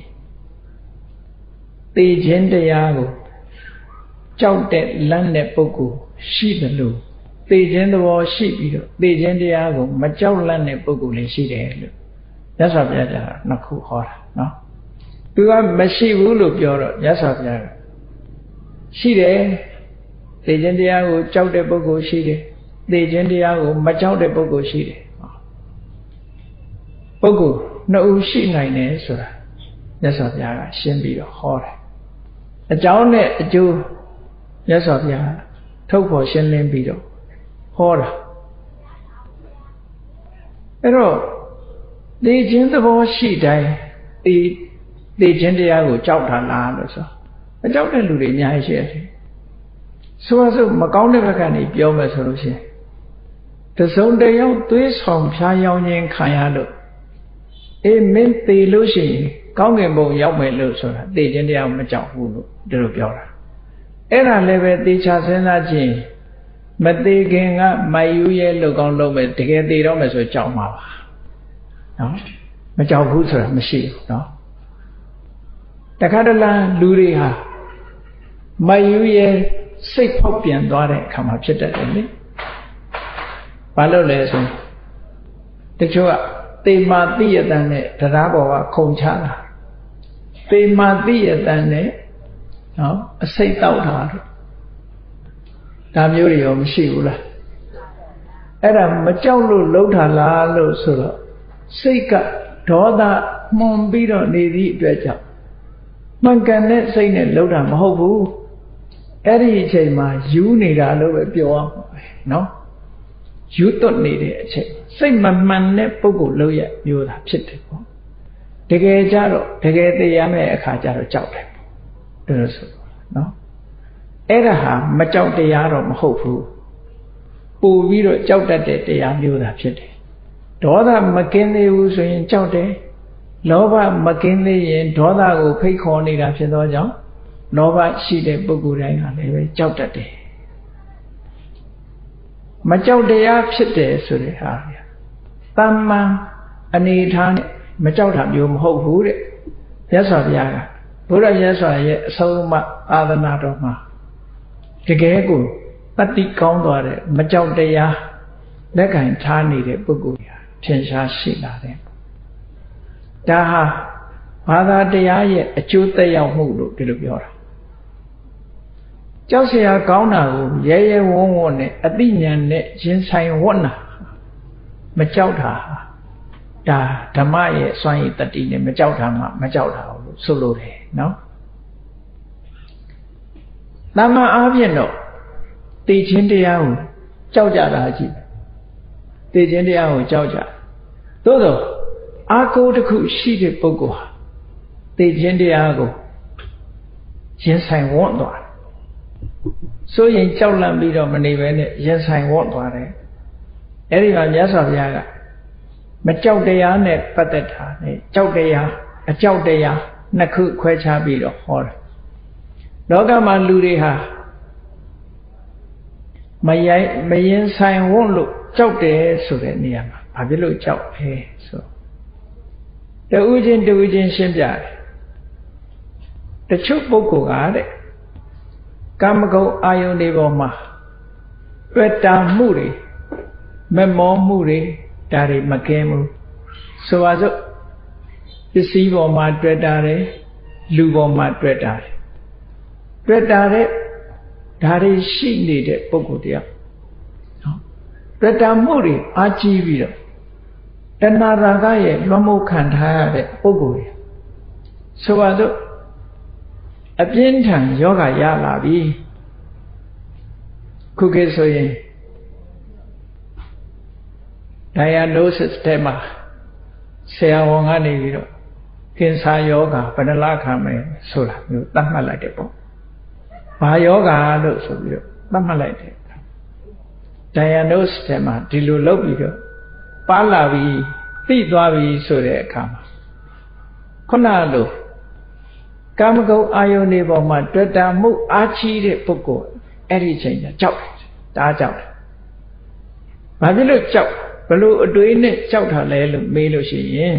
သိခြင်းတရားကိုကြောက်တဲ့လန့်တဲ့ပုဂ္ဂိုလ်ရှိတယ်လို့သိခြင်းသဘောရှိပြီးတော့သိခြင်းတရားကိုမကြောက်လန့်တဲ့ပုဂ္ဂိုလ်လည်းရှိတယ်လို့မြတ်စွာဘုရားကနှစ်ခုဟောတာနော်သူကမရှိဘူးလို့ပြောတော့မြတ်စွာဘုရားကရှိတယ်သိခြင်းတရားကိုကြောက်တဲ့ပုဂ္ဂိုလ်ရှိတယ်သိခြင်းတရားကိုမကြောက်တဲ့ပုဂ္ဂိုလ်ရှိတယ်ပုဂ္ဂိုလ်နှစ်ဦးရှိနိုင်တယ်ဆိုတာမြတ်စွာဘုရားကရှင်းပြီးတော့ဟောတယ်အကြောင်းနဲ့အကျိုးမြတ်စွာဘုရားထုတ်ဖော်ရှင်းလင်းပြီးတော့ဟောတာအဲ့တော့သိခြင်းသဘောရှိတိုင်းသိခြင်းတရားကိုကြောက်တာလားလို့ဆိုအကြောက်တဲ့လူတွေအများကြီးရှိတယ်ဆိုမကောင်းတဲ့ဘက်ကနေပြောမယ်ဆိုလို့ရှိရင်တစုံတယောက်သွေးဆောင်ဖြားယောင်းခြင်းခံရလို့မင်းသေလို့ရှိရင်ကောင်းကင်ဘုံရောက်မယ်လို့ဆိုတာသိခြင်းတရားမကြောက်ဘူးလို့ဒီလိုပြောတာအဲ့ဒါလည်းပဲသေချာစဉ်းစားခြင်းမသေးခင်ကမိုက်ယူရဲ့လောက်ကောင်းလုပ်မယ်တကယ်သေတော့မယ်ဆိုကြောက်မှာပါနော်မကြောက်ဘူးဆိုတာမရှိဘူးနော်တခါတလန်လူတွေဟာမိုက်ယူရဲ့စိတ်ဖောက်ပြန်သွားတဲ့အခါမှာဖြစ်တတ်တယ်လေဘာလို့လဲဆိုတချို့ကသေမာတိယတန်နဲ့တရားပေါ်ကခုံချတာသေမာတိယတန်နဲ့နော်အစိတ်တောက်တာတို့ဒါမျိုးတွေရောမရှိဘူးလားအဲ့ဒါမကြောက်လို့လှုပ်တာလားလို့ဆိုတော့စိတ်ကဒေါသမှွန်ပြီးတော့နေသည့်အတွက်ကြောင့်မှန်ကန်တဲ့စိတ်နဲ့လှုပ်တာမဟုတ်ဘူးအဲ့ဒီအချိန်မှာယူနေတာလို့ပဲပြောအောင်ပဲနော်ယူသွတ်နေတဲ့အချိန်စိတ်မမှန်တဲ့ပုဂ္ဂိုလ်လို့ရမျိုးတာဖြစ်တယ်ပေါ့တကယ်ကြတော့တကယ်သိရမယ့်အခါကျတော့ကြောက်တယ်ပေါ့ဒါလို့ဆိုနော်အဲ့ဒါဟာမကြောက်တရားတော့မဟုတ်ဘူးပို့ပြီးတော့ကြောက်တတ်တဲ့တရားမျိုးတာဖြစ်တယ်ဒေါသမကင်းသေးဘူးဆိုရင်ကြောက်တယ်လောဘမကင်းသေးရင်ဒေါသကိုဖိတ်ခေါ်နေတာဖြစ်သောကြောင့်လောဘရှိတဲ့ပုဂ္ဂိုလ်တိုင်းကလည်းပဲကြောက်တတ်တယ်မကြောက်တရားဖြစ်တယ်ဆိုတဲ့ဟာတမ္မာအနေထားနဲ့မကြောက်တာမျိုးမဟုတ်ဘူးတဲ့မြတ်စွာဘုရားကဘုရားမြတ်စွာရဲ့အဆုံးအမအာသနာတော်မှာတကယ်ကိုတတိကောင်းသွားတဲ့မကြောက်တရားလက်ကင်ထားနေတဲ့ပုဂ္ဂိုလ်ဟာထင်ရှားရှိလာတယ်ဒါဟာဘာသာတရားရဲ့အကျိုးသက်ရောက်မှုလို့ဒီလိုပြောတာကြောက်เสียကောင်းတာကိုရဲရဲဝုန်းဝုန်းနဲ့အသိဉာဏ်နဲ့ရင်ဆိုင်ဝတ်နာမကြောက်တာဒါဓမ္မရဲ့စွမ်းရည်တတိနဲ့မကြောက်တာမှမကြောက်တာလို့ဆိုလိုတယ်နော်တမန်အားဖြင့်တော့သိခြင်းတရားကိုကြောက်ကြတာကြည့်သိခြင်းတရားကိုကြောက်ကြသို့သောအာကိုတစ်ခုရှိတဲ့ပုဂ္ဂိုလ်ဟာသိခြင်းတရားကိုရင်ဆိုင်ဝတ်သွားဆိုရင်ကြောက်လန့်ပြီးတော့မနေဘဲနဲ့ရင်ဆိုင်ဝတ်သွားတယ်အဲ့ဒီမှာမြတ်စွာဘုရားကမကြောက်တရားနဲ့ပတ်သက်တာနဲ့ကြောက်တရားအကြောက်တရားနှစ်ခုခွဲခြားပြီးတော့ဟောတယ်လောကမှာလူတွေဟာမရင်ဆိုင်ဝတ်လို့ကြောက်တယ်ဆိုတဲ့နေရာမှာဘာဖြစ်လို့ကြောက်လဲဆိုတဦးချင်းရှင်းပြတယ်တချို့ပုဂ္ဂိုလ်ကတဲ့ကာမဂုဏ်အာယုန်တွေပေါ်မှာတွေ့တာမှုတွေမမောမှုတွေဒါတွေမကင်းဘူးဆိုပါစို့ပစ္စည်းပေါ်မှာတွေ့တာတယ်လူပေါ်မှာတွေ့တာတယ်တွေ့တာတဲ့ဒါတွေရှိနေတဲ့ပုဂ္ဂိုလ်တရားနော်တွေ့တာမှုတွေအာကြီးပြီးတော့တဏှာရာဂရဲ့လွှမ်းမိုးခံထားရတဲ့ပုဂ္ဂိုလ်တွေဆိုပါစို့အပြင်းထန်ယောဂရလာပြီခုခေတ်ဆိုရင် diagnosis ထဲမှာဆရာဝန်ကနေပြီးတော့ကင်ဆာယောဂဘယ်နှလခံမယ်ဆိုတာမျိုးသတ်မှတ်လိုက်တယ်ပေါ့ဘာယောဂလို့ဆိုပြီးတော့သတ်မှတ်လိုက်တယ် diagnosis ထဲမှာဒီလိုလုပ်ပြီးတော့ပါလာပြီးသိသွားပြီဆိုတဲ့အခါမှာခုနလိုကာမဂုဏ်အာယုန်တွေပေါ်မှာတွေ့တာမှုအားကြီးတဲ့ပုဂ္ဂိုလ်အဲ့ဒီချိန်ကျကြောက်တယ်ဒါကြောက်တယ်ဘာဖြစ်လို့ကြောက်ဘလို့အတွေးနဲ့ကြောက်တာလဲလို့မေးလို့ရှိရင်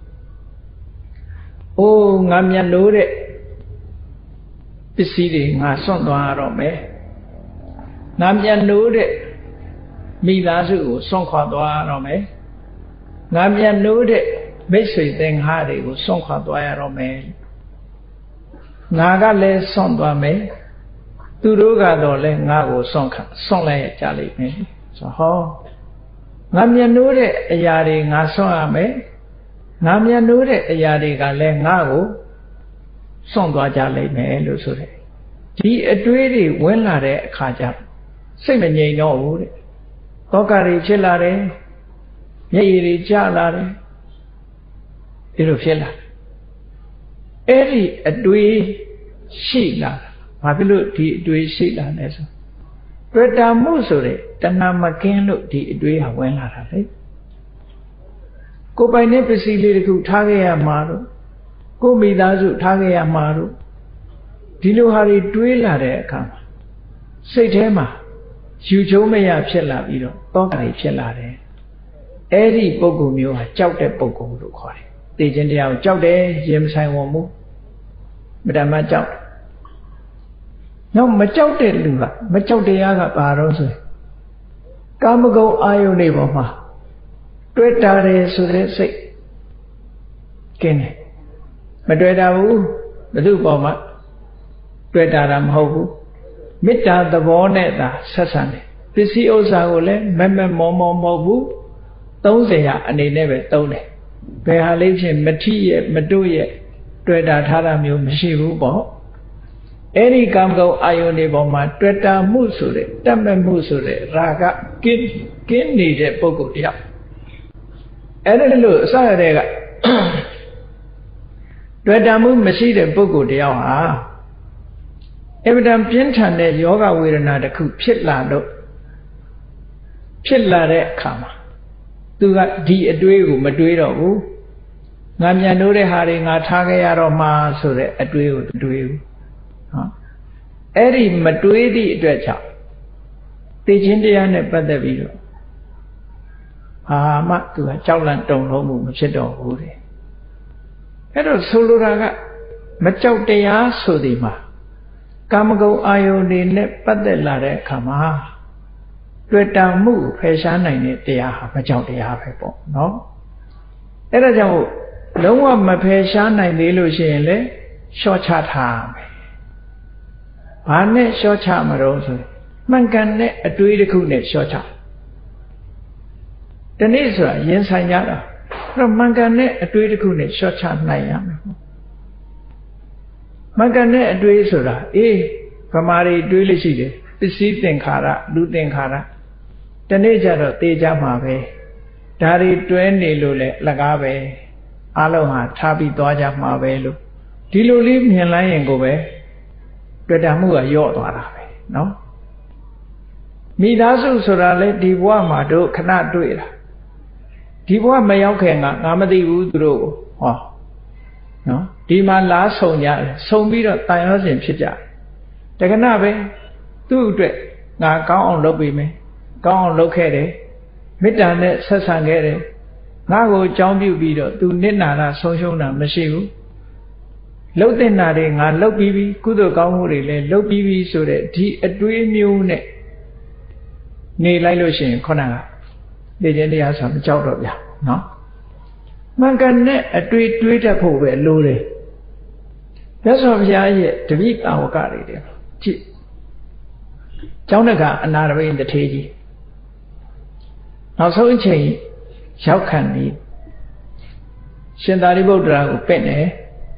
အိုးငါမြတ်လို့တဲ့ပစ္စည်းတွေငါစွန့်သွားရတော့မယ်ငါမြတ်လို့တဲ့မိသားစုကိုစွန့်ခွာသွားရတော့မယ်ငါမြတ်လို့တဲ့မိတ်ဆွေသင်္ဃာတွေကိုစွန့်ခွာသွားရတော့မယ်ငါကလည်းစွန့်သွားမယ်သူတို့ကတော့လည်းငါ့ကိုစွန့်လိုက်ကြလိမ့်မယ်ဆိုဟောငါမျက်နှိုးတဲ့အရာတွေငါစွန့်ရမယ်ငါမျက်နှိုးတဲ့အရာတွေကလည်းငါ့ကိုစွန့်သွားကြလိမ့်မယ်လို့ဆိုတယ်ဒီအတွေးတွေဝင်လာတဲ့အခါကျစိတ်မငြိမ်တော့ဘူးတဲ့သောကတွေဖြစ်လာတယ်မျက်ရည်တွေကျလာတယ်ဒီလိုဖြစ်လာအဲ့ဒီအတွေးရှိလာဘာဖြစ်လို့ဒီအတွေးရှိလာလဲဆိုတွေ့တာမှုဆိုတဲ့တဏှာမကင်းလို့ဒီအတွေးဟာဝင်လာတာလေကိုယ်ပိုင်တဲ့ပစ္စည်းလေးတစ်ခုထားခဲ့ရမှာတော့ cô bị đa dụng thang cái mà rồi đi lâu hari đuôi là đấy cả xây thế mà chịu chỗ mấy nhà phiền là gì đó to cái phiền là đấy ấy thì bố cụ miêu à cháu đấy bố cụ được khỏi thì trên đèo cháu đấy dìm sai hoa mu mà cháu nhưng mà cháu đấy lừa mà cháu đấy à bà rồi cả một câu ai ở đây bảo mà tuyệt ta đấy số đấy xây cái này mà tuyệt ta vũ là thứ bảo mà tuyệt ta làm hậu mít ta tập võ này ta sát sanh này tí sĩ ô sa của lấy mẹ mò vũ tấu gì à anh ấy này về tấu này về hà lấy chuyện mất thi mất đuôi tuyệt ta thà làm nhiều mất sĩ vũ bỏ ấy đi cầm câu ai ở đây bảo mà tuyệt ta mua số đấy tâm mẹ mua số đấy ra cả kiến đi để bố cụ đi học ấy là lựa sao ở đây cả tuyệt ta mua mất sĩ để bố cụ đi học à em đang biến thành để yoga vedana để cứ phiết là đấy khám từ cái đi ở đuôi của mà đuôi đó u ngam nhà nô đấy hà đi ngà thang cái đó mà số đấy ở đuôi ấy đi mà đuôi đi đuôi chảo thì trên đây này bắt đầu bị rồi mà từ cái cháu lần trồng lúa mù mà chết đổ u đấy cái đó solo ra cái mà cháu tây á số gì mà cảm câu ai ở đây này bắt đầu là đấy khám tuyệt ta mu phải sáng này nàyတရားမကြောက်တရားပဲပေါ့နော်အဲ့ဒါကြောင့်လုံးဝမဖယ်ရှားနိုင်သေးလို့ရှိရင်လေရှော့ချထားမယ်ဘာနဲ့ရှော့ချမလို့ဆိုမှန်ကန်တဲ့အတွေးတစ်ခုနဲ့ရှော့ချဒီနေ့ဆိုတာရင်ဆိုင်ကြတာအဲ့တော့မှန်ကန်တဲ့အတွေးတစ်ခုနဲ့ရှော့ချနိုင်ရမယ်မှန်ကန်တဲ့အတွေးဆိုတာဗမာတွေတွေးလို့ရှိတယ်ပစ္စည်းသင်္ခါရလူသင်္ခါရတနေ့ကျတော့တေးကြမှာပဲဒါတွေတွဲနေလို့လဲလကားပဲအားလုံးဟာထားပြီးသွားကြမှာပဲလို့ဒီလိုလေးမြင်လိုက်ရင်ကိုပဲတွေ့တာမှုကယော့သွားတာပဲเนาะမိသားစုဆိုတာလဲဒီဘဝမှာတို့ခဏတွေ့တာဒီဘဝမရောက်ခင်ကငါမသိဘူးသူတို့ဟောเนาะဒီမှာလားဆုံကြတယ်ဆုံပြီးတော့တန်ရောစဉ်ဖြစ်ကြတကနပဲသူ့အတွက်ငါကောင်းအောင်လုပ်ပေးမယ်ကောင်းအောင်လုပ်ခဲ့တယ်မေတ္တာနဲ့ဆက်ဆံခဲ့တယ်ငါ့ကိုအကြောင်းပြုပြီးတော့သူနစ်နာတာဆုံးရှုံးတာမရှိဘူးလှုပ်တဲ့နာတွေငါလှုပ်ပြီးပြီကုသိုလ်ကောင်းမှုတွေလည်းလှုပ်ပြီးပြီဆိုတဲ့ဒီအတွေးမျိုးနဲ့နေလိုက်လို့ရှိရင်ခုနကသိခြင်းတရားဆိုမကြောက်တော့ဗျာနော်မှန်ကန်တဲ့အတွေးတွေးတတ်ဖို့ပဲလိုတယ်မြတ်စွာဘုရားရဲ့တပိတာဝကတွေတဲ့ကြည့်ကျောင်းတကအနာရဝိတထေကြီးနောက်ဆုံးအချိန်ရောက်ခံပြီးရှင်သာရိပုတ္တရာကိုပင့်တယ်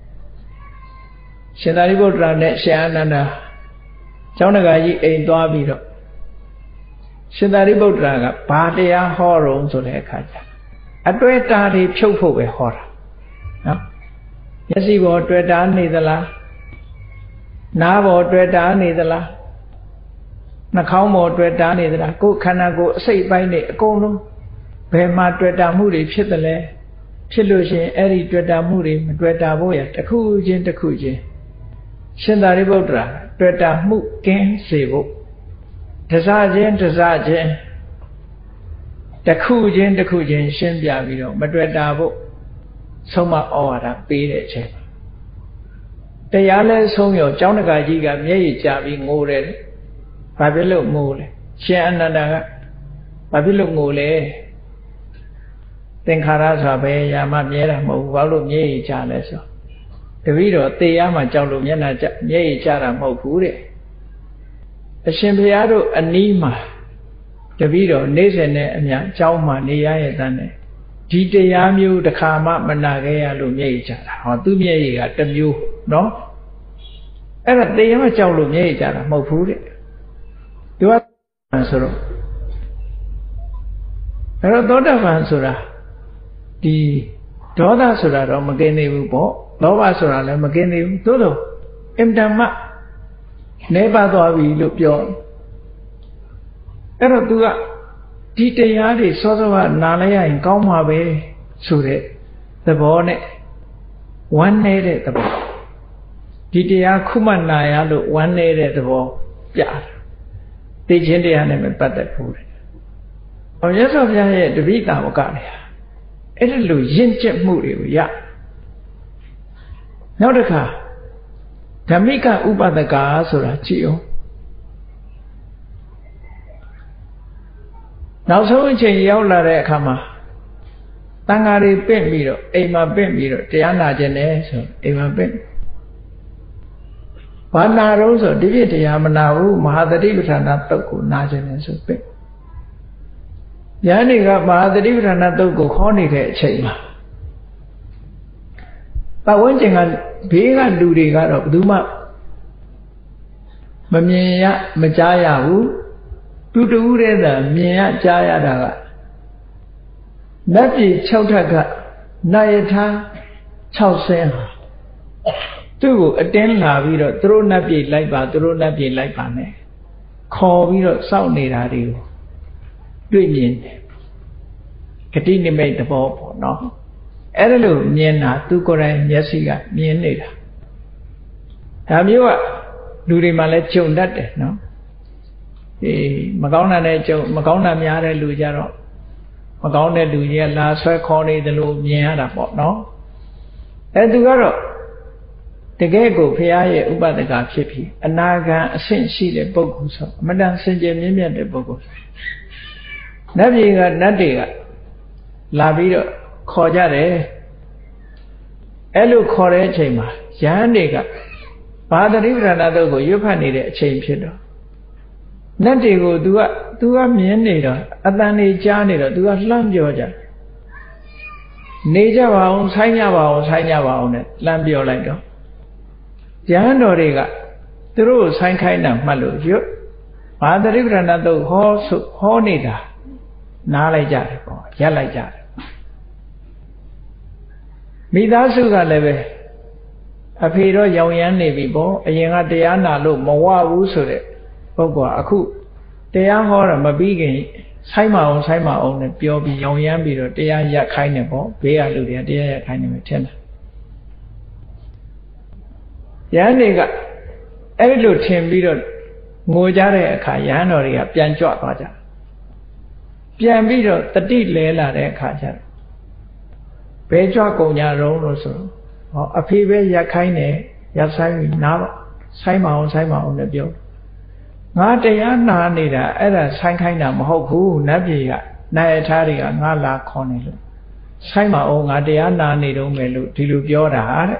ရှင်သာရိပုတ္တရာနဲ့ရှင်အာနန္ဒာကျောင်းတကကြီးအိမ်သွားပြီးတော့ရှင်သာရိပုတ္တရာကဘာတရားဟောရုံဆိုတဲ့အခါကျအတွေ့အတာတွေဖြုတ်ဖို့ပဲဟောတာနော်မျက်စိပေါ်တွေ့တာနေသလားနားပေါ်တွေ့တာနေသလားနှာခေါင်းပေါ်တွေ့တာနေသလားကိုယ်ခန္ဓာကိုယ်အစိတ်ပိုင်းတွေအကုန်လုံးဘယ်မှာတွေ့တာမှုတွေဖြစ်တယ်လဲဖြစ်လို့ရှိရင်အဲ့ဒီတွေ့တာမှုတွေမတွေ့တာဖို့ရတစ်ခုချင်းရှင်သာရိပုတ္တရာတွေ့တာမှုကင်းစေဖို့တစားချင်းတစ်ခုချင်းရှင်းပြပြီးတော့မတွေ့တာဖို့ဆုံးမဩဝါဒပေးတဲ့အချိန်တရားလဲဆုံးရောကျောင်းတကာကြီးကမျက်ရည်ကျပြီးငိုတယ်ဘာဖြစ်လို့ငိုလဲရှင်အနန္ဒာကဘာဖြစ်လို့ငိုလဲသင်္ခါရဆိုတာပဲယာမမြဲတာမဟုတ်ဘူးဘာလို့မျက်ရည်ကျလဲဆိုတပည့်တော်သေရမှကြောက်လို့မျက်ရည်ကျတာမဟုတ်ဘူးတဲ့အရှင်ဘုရားတို့အနီးမှာတပည့်တော်နေ့စဉ်နဲ့အမျှကျောင်းမှာနေရရဲ့တန်းနဲ့ဒီတရားမျိုးတစ်ခါမှမနာခဲ့ရလို့မျက်ရည်ကျတာဟောသူ့မျက်ရည်ကတစ်မျိုးနော်အဲ့ဒါသေရမှကြောက်လို့မျက်ရည်ကျတာမဟုတ်ဘူးတဲ့သူကဆိုတော့အဲ့တော့သောတာပန်ဆိုတာဒီဒေါသဆိုတာတော့မကင်းသေးဘူးပေါ့လောဘဆိုတာလည်းမကင်းသေးဘူးသို့သောအင်တမနေပါသွားပြီလို့ပြောအဲ့တော့သူကဒီတရားတွေစောစောကနားလဲရရင်ကောင်းမှာပဲဆိုတဲ့သဘောနဲ့ one day the ball. Didia Kumanaya look 1 day the ball. Yeah. The Jindia never but that food. Oh, yes, of ya the beat now got here. It'll lose Jinchip Moody, yeah. Now the car. Tamika Uba the gas or a chio. Now so much a yola kama. Tangari pen miro, Ema pen miro, Tiana Geneso, Ema pen. Pana Rosa, Divit Yamanahu, Mahadari Ranatoku, Najaneso pen. Yanika Mahadari Ranatoku, Honey Chema. But one thing I being a duty got of Duma Mamia Majaya, to do the Mia Jaya. Nabi Chautaka Nayata Chausen Tu attend la video through Nabi like Bane call video sound radio doing Katini made the ball no Erelu Miena tu Korea Yasiga Mienida Have you during my lecture that no Magona Nature Magona Miare Lujaro Magona do ye last way corny the low Miana bot no and to go the Gago Pia Uba the Gachipi, a Naga, a Saint Sheet Bogos, Madame Saint Jemimia de Bogos. Naviga Nadia Lavido Cojare Elu Core Chema, Yandiga, Father River you can need a change. Nadigo do a Mianida, Adani Janida, do a Lam Georgia. Nature wound, Sanya wound, Lambio Lando. Janoriga, through Sankaina Malu, Father River horse, Honida, Nalaja, Yalaja. Midasuga leve, a Pedro Yawian Navy bo, a young Diana look, Mawa Wusure, Bogo Aku, Deahora Mabigi, Saima on the Piobi Yawian, Dea Yakainabo, Bea Ludia, Dea Yakainam. Yaniga, every little team video, Mojare Kayanoria, Pianjo Baja. Pian video, the deed lela de Kaja. Beja Gonya Rono, or a Pibe Yakaine, Yasai now, Saima on the bill. Nadiana Nida, Eda Sankaina Mohoku, Nabia, Nayataria, Nala Cornel. Saima on Adiana Nido Melu, Tilubioda.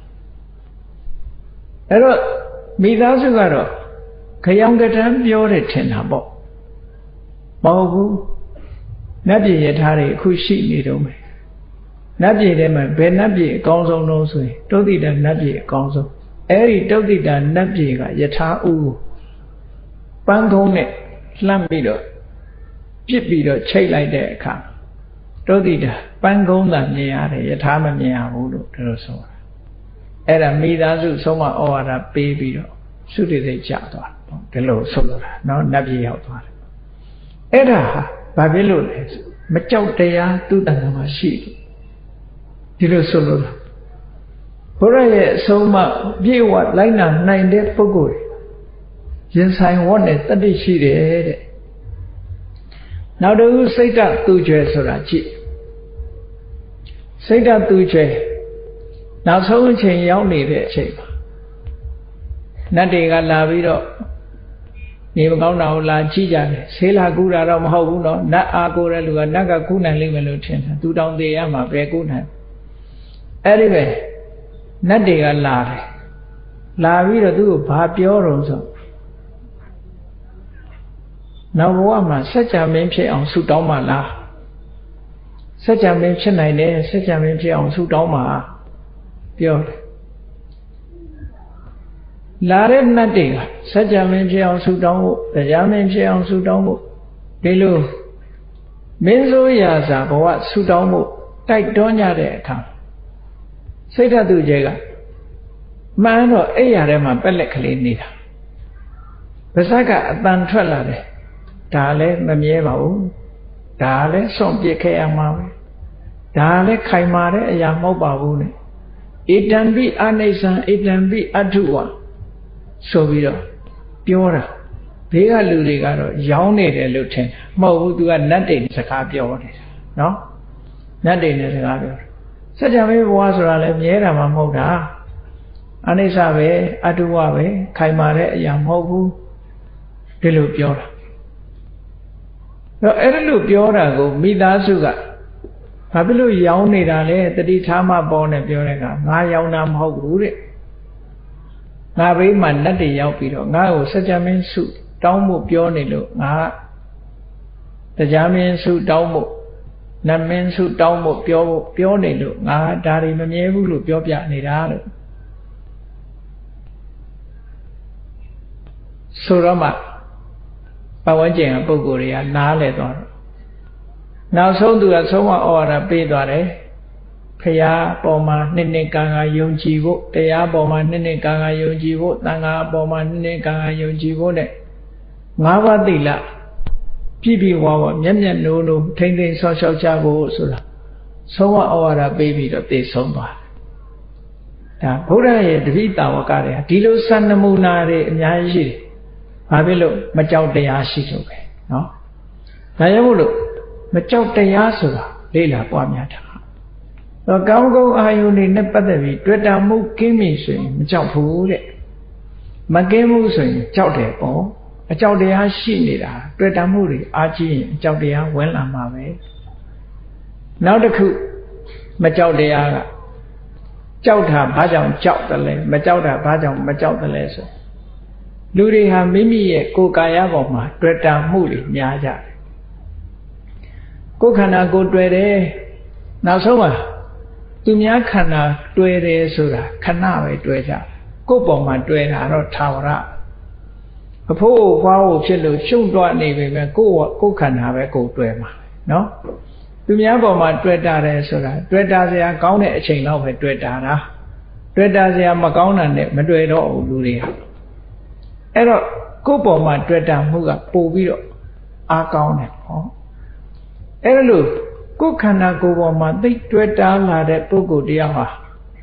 Ero Midasugaro Kayangatan Biore Tenabo Mogu Nabi Yatari Kushi Nidome Nabi Dema Benabi Gonzo Nosui, Dodi da Nabi Gonzo, Eri Dodi da Nabi Yata U Bangone Lambido Pipido Chay like that car Dodi da Bangona Niare Yatama Nia Ulu Teroso. Era Midazu Soma Oara baby, suited a jato, the low solar, no Nabi out. Era Babylon, Machotea to the Namashi. Dilo solo. Pura Soma, view what Lina 9 days for good. Yes, I wanted that she did. Now do say that to Jesorachi. Say that to Jay. Now so much in Yoni the shape. Nothing got Lavido. Never gone now La Chija, Sela Gura Ram Hoguno, not Agora Luga, Naga Kuna Limelutin, do down the Yama, Beguna. Anyway, nothing got Lavido do Papioroso. Now, woman, such a mention on Sudoma la. Such a mention I never, such a mention on Sudoma. Pure. Lare nothing, such a mention on Sudomo, the Yamen on Sudomo. Below Menzo Yaza, but what Sudomo, take Donya there come. Say that to Jaga. Man or Ayarema Pellecali neither. Pesaka Bantrella. Dale Mamieva, Dale Sompia Mawe, Dale Kaimare Yamoba Wune, Itambi Anesa, Itambi Atua. So we do. Pure. Bega Ludigaro, Yawned a lieutenant. Mo do a nothing as a carpio. No? Nothing as a carpio. Such a way was a Yera Mamoda. Anesawe, Atuawe, Kaimare, Yamobu, Delupiola. No, Erelupiola go, Midasuga. Pabilu Yawnidale, the Ditama born a Purega, Nayaunam Hoguri. Navi Mandati Yaupiro, Nao, such a man suit, Daumu Pionilu, Na the Jamin suit Daumu, Namen suit Daumu Pionilu, Na Dari Mamelu, Piopia Nidalo. Surama Pawanjang Boguria, Naledor. Now so do a soma or a pedare. Paya Boma Ninekanga Yunjivo, Paya Boma Ninekanga Yunjivo, Tanga Boma Ninekanga Yunjivo. Mava Dila Pibi Wawa, Yamyan Nunu, Tending Social Chavo Sula. Soma or a baby of this soma. Buddha, the Vita Wakare, Dilo Sanamunare, Yaji. Abilo, Majau de Yashito. No? Nayamulu. Majau de Yasura, Lila Pamiata. The Gaugo Ayuni Nepadavi, Dreda Mu Kimi swing, Majau Pure. Magemu swing, Chau de Po, a Chau de Yashinida, Dreda Muri, Aji, Chau de Wella Mame. Now the coup, Majau de Yaga. Chauta Bajam Chau the Le, Majauta Bajam Majau the Lesser. Luri ha Mimi, Kokayaboma, Dreda Muri, Yaja. Kokana go dwere. Now so Tumia kana dwere sura, Kanawe dwera. Kopoma dwera no tawara. A po wow chillo, Chundwa navy, go can have a go dwema. No? Tumia boma dweda sura, Dweda count a chain of a dwedana. Dweda Magona, Madredo, Luria. Ero, Kopoma dweda muga, Poviro, Arcon. Erelu, Kukana Goma, they Dweda la de Pogo diama.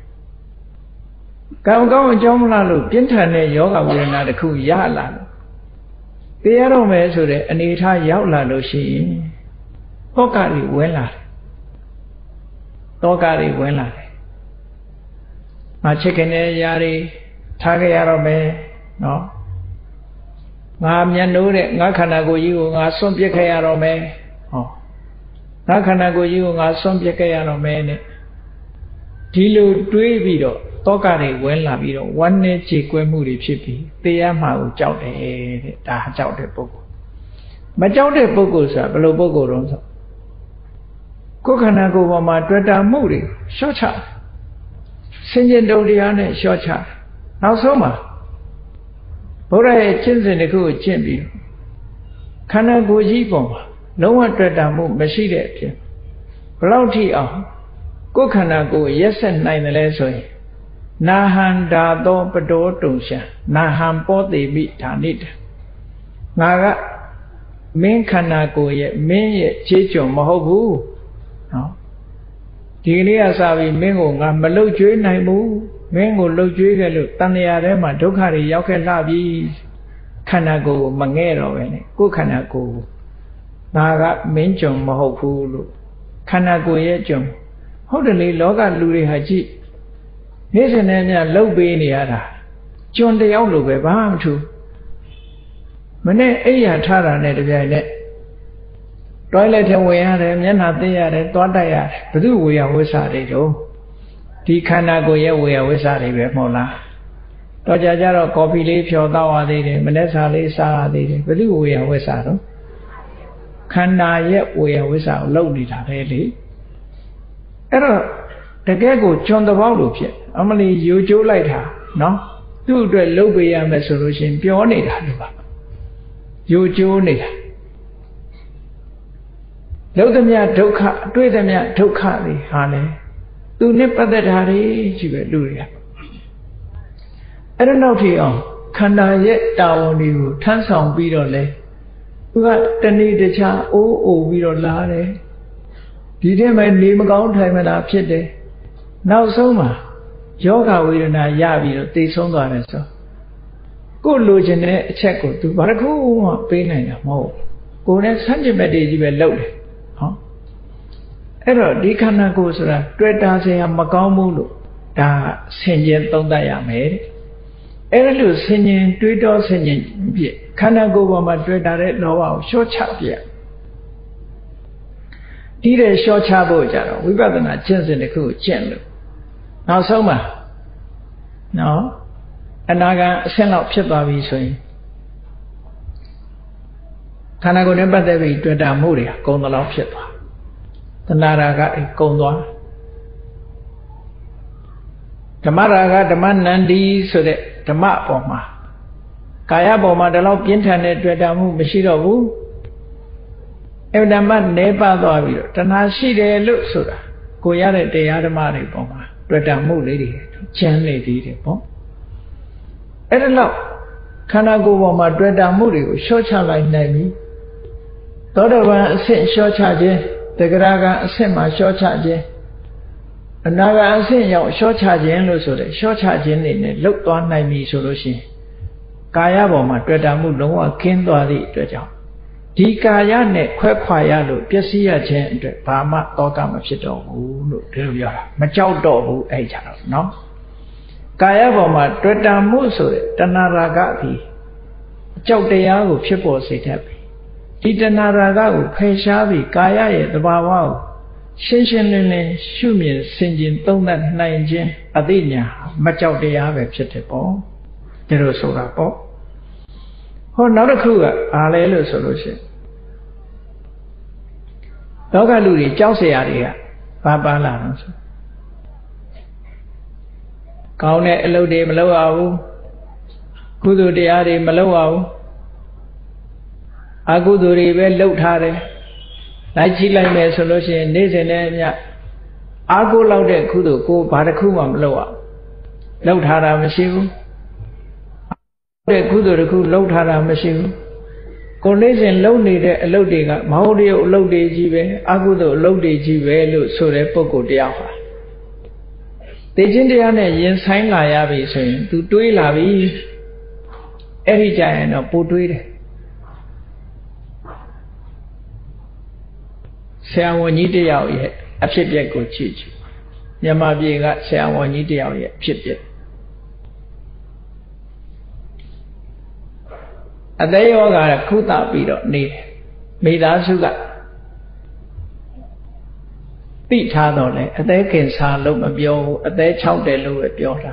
Gao and Jomlalu, Pintane Yoga will not a coup yala. The arrow measure and it ha yaula loshi. Hokari wella. Tokari wella. My chicken yari, Tagayarome, no. Mamyanure, Nakanago you, Nasum Piacayarome. Oh. Nakanago you, Nasum Piacayarome. Tilu Duivido, Tokari wella vido, one chique moody chippy, the Yama Jout the book. Majaude Bogos are below Bogo. Kokanago Mama Dreda Moody, Shorcha. Sinjan Dodiane, Shorcha. Now Soma. Bora chins in the good chimney. Kanago Jibom, no one Dreda Mo, Machide. Blouty on. Kokanago, yes and nine lesson. Nahan da do pado tusha, Naham pot the beat tanit. Naga. Main Kanago yet, me Chicho Mahobu. No. Dilia Savi Mingo, Malo Jun Naimu, Mingo Lo Jugalu, Tania Rema, Dokari, Yoka Labi, Kanago, Mangero, Go Kanago. Naga Minchum Mahopu, Kanago Yechum. Hodley Loga Luri Haji. Here's an enya low beniada. John de Outlook, Baham too. Mane Aya Tara net. Toilet away at him, Yana there, Todaya, but do we are wizarded, oh. Di Kanago, yeah, we are wizarded, Mola. Tojajaro copy leaf your dawa de Manessa Lisa de, but do we are wizard. Kana yet we are wizard loaded, really. Error, the gago, John the Wallupia, only you do like her, no? Do the lobby and the solution, pionate. You do need. Logamia Doka, Duidamia Dokali, honey. Do nipper that Harry, you will do it. I don't know, Tio. Can I yet down you? Tansong Bidole. You got the need the child, oh, Bidolare. Did you make name account time and up today? Now, Soma. yoga wê na ya bị rồi tê sốngသွားတယ်ဆိုကိုလိုချင်တဲ့အချက်ကို तू ဘာတစ်ခုမှပေးနိုင်တာမဟုတ်ကိုယ်နဲ့ဆန့်ကျင်ဘက်တွေကြီးပဲလုပ်တယ်ဟောအဲ့တော့ဒီခန္ဓာကိုယ်ဆိုတာတွေ့တာစရာမကောင်းဘူးလို့ဒါဆင်ခြင်သုံးသပ်ရမယ်တဲ့အဲ့ဒါလို့ဆင်ခြင်တွေးတောဆင်ခြင်ပြခန္ဓာကိုယ်ပေါ်မှာတွေ့တာတဲ့လောဘကိုလျှော့ချပြဒီတဲ့လျှော့ချဖို့ကြတော့ဝိပဿနာကျင့်စဉ်တစ်ခုကိုကျင့်လို့နောက်ဆုံးမှာနော်အနာဂံအဆင့်လောက်ဖြစ်သွားပြီဆိုရင်ခန္ဓာကိုယ်နဲ့ပတ်သက်ပြီးတွေ့တာမှုတွေကုံတလောက်ဖြစ်သွားတဏှာရာဂတွေကုံသွားဓမ္မရာဂဓမ္မနန္ဒီဆိုတဲ့ဓမ္မအပေါ်မှာကာယပေါ်မှာဒီလောက်ပြင်းထန်တဲ့တွေ့တာမှုမရှိတော့ဘူးအဲ့ဓမ္မနေပါသွားပြီးတော့တဏှာရှိတယ်လို့ဆိုတာကိုရတဲ့တရားဓမ္မတွေပေါ်မှာတွေ့တာမှုလေးတွေကျမ်းနေသေးတယ်ပေါ့အဲ့ဒါတော့ခန္ဓာကိုယ်ပေါ်မှာတွေ့တာမှုတွေကိုလျှော့ချလိုက်နိုင်ပြီသောတာပန်အဆင့်လျှော့ချခြင်းတဂရကအဆင့်မှာလျှော့ချခြင်းအနာဂတ်အဆင့်ရောက်လျှော့ချခြင်းလို့ဆိုတဲ့လျှော့ချခြင်းတွေနဲ့လုတ်သွားနိုင်ပြီဆိုလို့ရှိရင်ကာယပေါ်မှာတွေ့တာမှုလုံးဝကင်းသွားသည့်အတွက်ကြောင့်ဒီကာယနဲ့ခွဲခွာရလို့ပျက်စီးရခြင်းအတွက်ဘာမှတောကမဖြစ်တော့ဘူးလို့ဒီလိုပြောတာမကြောက်တော့ဘူးအဲ့ကြတော့နော်ကာယပေါ်မှာတွေ့တာမှုဆိုတဲ့တဏှာရာဂသည်အကြောက်တရားကိုဖြစ်ပေါ်စေတတ်ပြီဒီတဏှာရာဂကိုဖယ်ရှားပြီးကာယရဲ့သဘာဝကိုရှင်းရှင်းလင်းလင်းရှုမြင်ဆင်ခြင်သုံးသပ်နိုင်ခြင်းအသိဉာဏ်မကြောက်တရားပဲဖြစ်တယ်ပေါ့ဒီလိုဆိုတာပေါ့ဟောနောက်တစ်ခုကအားလဲလို့ဆိုလို့ရှိရင်လောကလူတွေကြောက်เสียရတွေကဘာပါလာတော့ဆိုကောင်းတဲ့အလုပ်တွေမလုပ်ရဘူးကုသိုလ်တရားတွေမလုပ်ရဘူးအကုသိုလ်တွေပဲလုပ်ထားတယ်လိုက်ကြည့်လိုက်မယ်ဆိုလို့ရှိရင်နေ့စဉ်နဲ့အမျှအာကိုလောက်တဲ့ကုသိုလ်ကိုဘာတစ်ခုမှမလုပ်ရလုပ်ထားတာမရှိဘူးတဲ့ကုသိုလ်တစ်ခုလုပ်ထားတာမရှိဘူးကိုနေ့စဉ်လုပ်နေတဲ့အလုပ်တွေကမဟုတ်တဲ့အလုပ်တွေကြီးပဲအကုသိုလ်အလုပ်တွေကြီးပဲလို့ဆိုတဲ့ပုဂ္ဂိုလ်တရားပါသိချင်းတရားနဲ့ရင်ဆိုင်လာရပြီဆိုရင် तू တွေးလာပြီအဲ့ဒီကြရင်တော့ပိုတွေးတယ်ဆရာဝန်ကြီးတယောက်ရဲ့အဖြစ်အပျက်ကိုကြည့်ကြည့်မြန်မာပြည်ကဆရာဝန်ကြီးတယောက်ရဲ့အဖြစ်အပျက်အသက်ယောဂါကုသပြီးတော့နေတယ်မိသားစုကသိထားတော့လေအသက်ခင်စာလို့မပြောဘူးအသက်6တယ်လို့ပဲပြောတာ